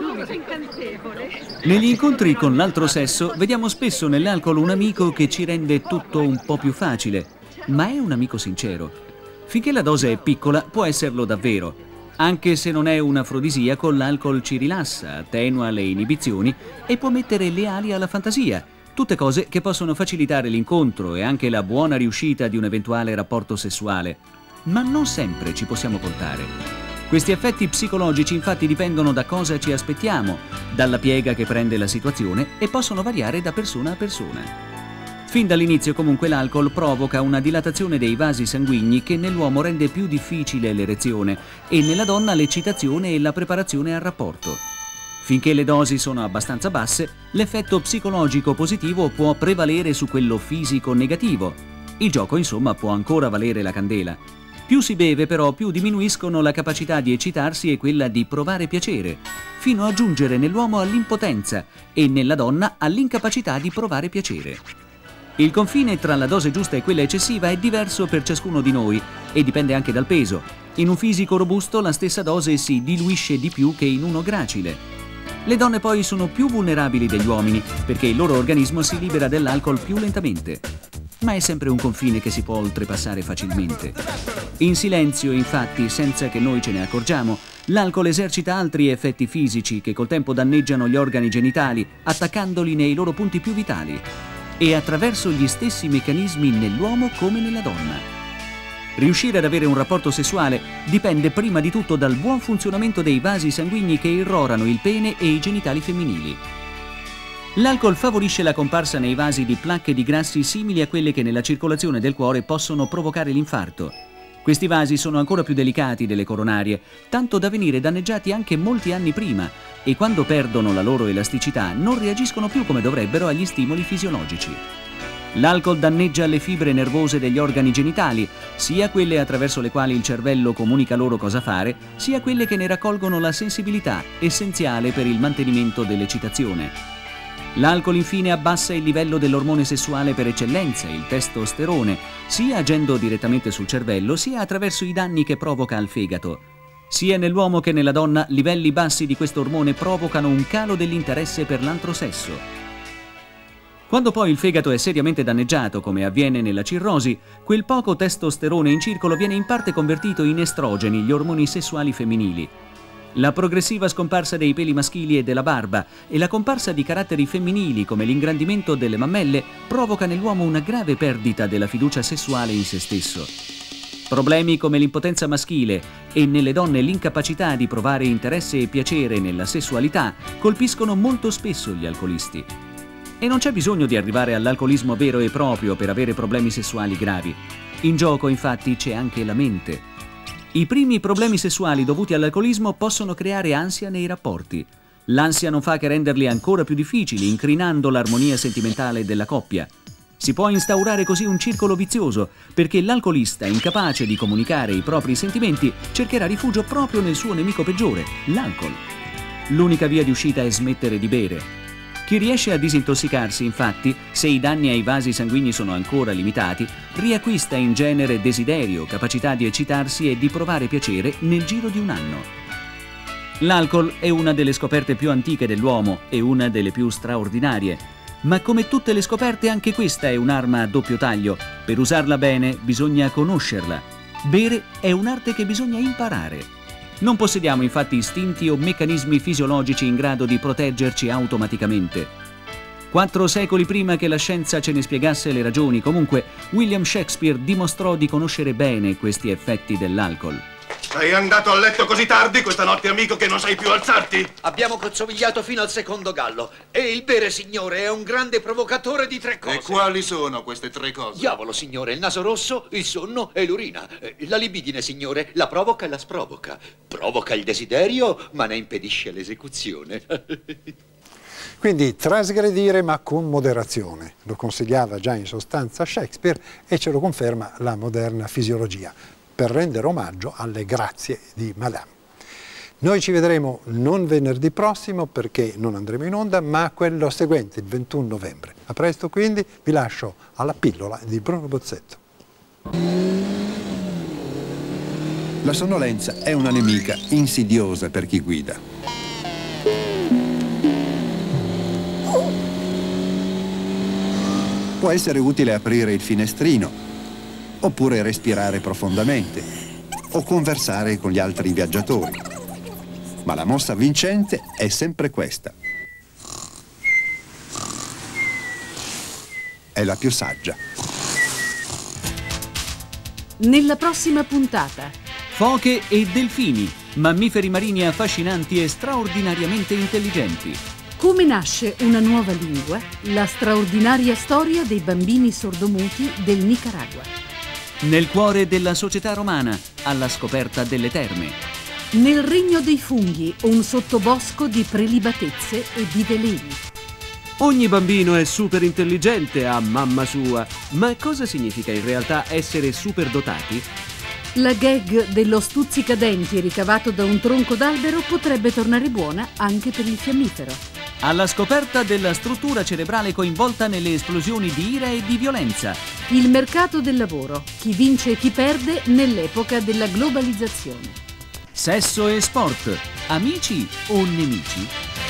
Negli incontri con l'altro sesso vediamo spesso nell'alcol un amico che ci rende tutto un po' più facile, ma è un amico sincero. Finché la dose è piccola può esserlo davvero. Anche se non è un afrodisiaco, l'alcol ci rilassa, attenua le inibizioni e può mettere le ali alla fantasia. Tutte cose che possono facilitare l'incontro e anche la buona riuscita di un eventuale rapporto sessuale. Ma non sempre ci possiamo contare. Questi effetti psicologici infatti dipendono da cosa ci aspettiamo, dalla piega che prende la situazione e possono variare da persona a persona. Fin dall'inizio comunque l'alcol provoca una dilatazione dei vasi sanguigni che nell'uomo rende più difficile l'erezione e nella donna l'eccitazione e la preparazione al rapporto. Finché le dosi sono abbastanza basse, l'effetto psicologico positivo può prevalere su quello fisico negativo. Il gioco insomma può ancora valere la candela. Più si beve però più diminuiscono la capacità di eccitarsi e quella di provare piacere, fino a giungere nell'uomo all'impotenza e nella donna all'incapacità di provare piacere. Il confine tra la dose giusta e quella eccessiva è diverso per ciascuno di noi e dipende anche dal peso. In un fisico robusto la stessa dose si diluisce di più che in uno gracile. Le donne poi sono più vulnerabili degli uomini perché il loro organismo si libera dell'alcol più lentamente. Ma è sempre un confine che si può oltrepassare facilmente. In silenzio, infatti, senza che noi ce ne accorgiamo, l'alcol esercita altri effetti fisici che col tempo danneggiano gli organi genitali, attaccandoli nei loro punti più vitali. E attraverso gli stessi meccanismi nell'uomo come nella donna. Riuscire ad avere un rapporto sessuale dipende prima di tutto dal buon funzionamento dei vasi sanguigni che irrorano il pene e i genitali femminili. L'alcol favorisce la comparsa nei vasi di placche di grassi simili a quelle che nella circolazione del cuore possono provocare l'infarto. Questi vasi sono ancora più delicati delle coronarie, tanto da venire danneggiati anche molti anni prima e quando perdono la loro elasticità non reagiscono più come dovrebbero agli stimoli fisiologici. L'alcol danneggia le fibre nervose degli organi genitali, sia quelle attraverso le quali il cervello comunica loro cosa fare, sia quelle che ne raccolgono la sensibilità, essenziale per il mantenimento dell'eccitazione. L'alcol infine abbassa il livello dell'ormone sessuale per eccellenza, il testosterone, sia agendo direttamente sul cervello, sia attraverso i danni che provoca al fegato. Sia nell'uomo che nella donna, livelli bassi di questo ormone provocano un calo dell'interesse per l'altro sesso. Quando poi il fegato è seriamente danneggiato, come avviene nella cirrosi, quel poco testosterone in circolo viene in parte convertito in estrogeni, gli ormoni sessuali femminili. La progressiva scomparsa dei peli maschili e della barba e la comparsa di caratteri femminili come l'ingrandimento delle mammelle provoca nell'uomo una grave perdita della fiducia sessuale in se stesso. Problemi come l'impotenza maschile e nelle donne l'incapacità di provare interesse e piacere nella sessualità colpiscono molto spesso gli alcolisti. E non c'è bisogno di arrivare all'alcolismo vero e proprio per avere problemi sessuali gravi. In gioco infatti c'è anche la mente. I primi problemi sessuali dovuti all'alcolismo possono creare ansia nei rapporti. L'ansia non fa che renderli ancora più difficili, incrinando l'armonia sentimentale della coppia. Si può instaurare così un circolo vizioso, perché l'alcolista, incapace di comunicare i propri sentimenti, cercherà rifugio proprio nel suo nemico peggiore, l'alcol. L'unica via di uscita è smettere di bere. Chi riesce a disintossicarsi, infatti, se i danni ai vasi sanguigni sono ancora limitati, riacquista in genere desiderio, capacità di eccitarsi e di provare piacere nel giro di un anno. L'alcol è una delle scoperte più antiche dell'uomo e una delle più straordinarie. Ma come tutte le scoperte, anche questa è un'arma a doppio taglio. Per usarla bene bisogna conoscerla. Bere è un'arte che bisogna imparare. Non possediamo infatti istinti o meccanismi fisiologici in grado di proteggerci automaticamente. 4 secoli prima che la scienza ce ne spiegasse le ragioni, comunque, William Shakespeare dimostrò di conoscere bene questi effetti dell'alcol. Sei andato a letto così tardi questa notte, amico, che non sai più alzarti? Abbiamo cozzovigliato fino al secondo gallo. E il bere, signore, è un grande provocatore di 3 cose. E quali sono queste 3 cose? Diavolo, signore, il naso rosso, il sonno e l'urina. La libidine, signore, la provoca e la sprovoca. Provoca il desiderio, ma ne impedisce l'esecuzione. Quindi trasgredire ma con moderazione. Lo consigliava già in sostanza Shakespeare e ce lo conferma la moderna fisiologia, per rendere omaggio alle grazie di Madame. Noi ci vedremo non venerdì prossimo perché non andremo in onda, ma quello seguente, il 21 novembre. A presto quindi, vi lascio alla pillola di Bruno Bozzetto. La sonnolenza è una nemica insidiosa per chi guida. Può essere utile aprire il finestrino, oppure respirare profondamente, o conversare con gli altri viaggiatori. Ma la mossa vincente è sempre questa. È la più saggia. Nella prossima puntata. Foche e delfini, mammiferi marini affascinanti e straordinariamente intelligenti. Come nasce una nuova lingua? La straordinaria storia dei bambini sordomuti del Nicaragua. Nel cuore della società romana, alla scoperta delle terme. Nel regno dei funghi, un sottobosco di prelibatezze e di veleni. Ogni bambino è super intelligente a mamma sua, ma cosa significa in realtà essere superdotati? La gag dello stuzzicadenti ricavato da un tronco d'albero potrebbe tornare buona anche per il fiammifero. Alla scoperta della struttura cerebrale coinvolta nelle esplosioni di ira e di violenza. Il mercato del lavoro, chi vince e chi perde nell'epoca della globalizzazione. Sesso e sport, amici o nemici?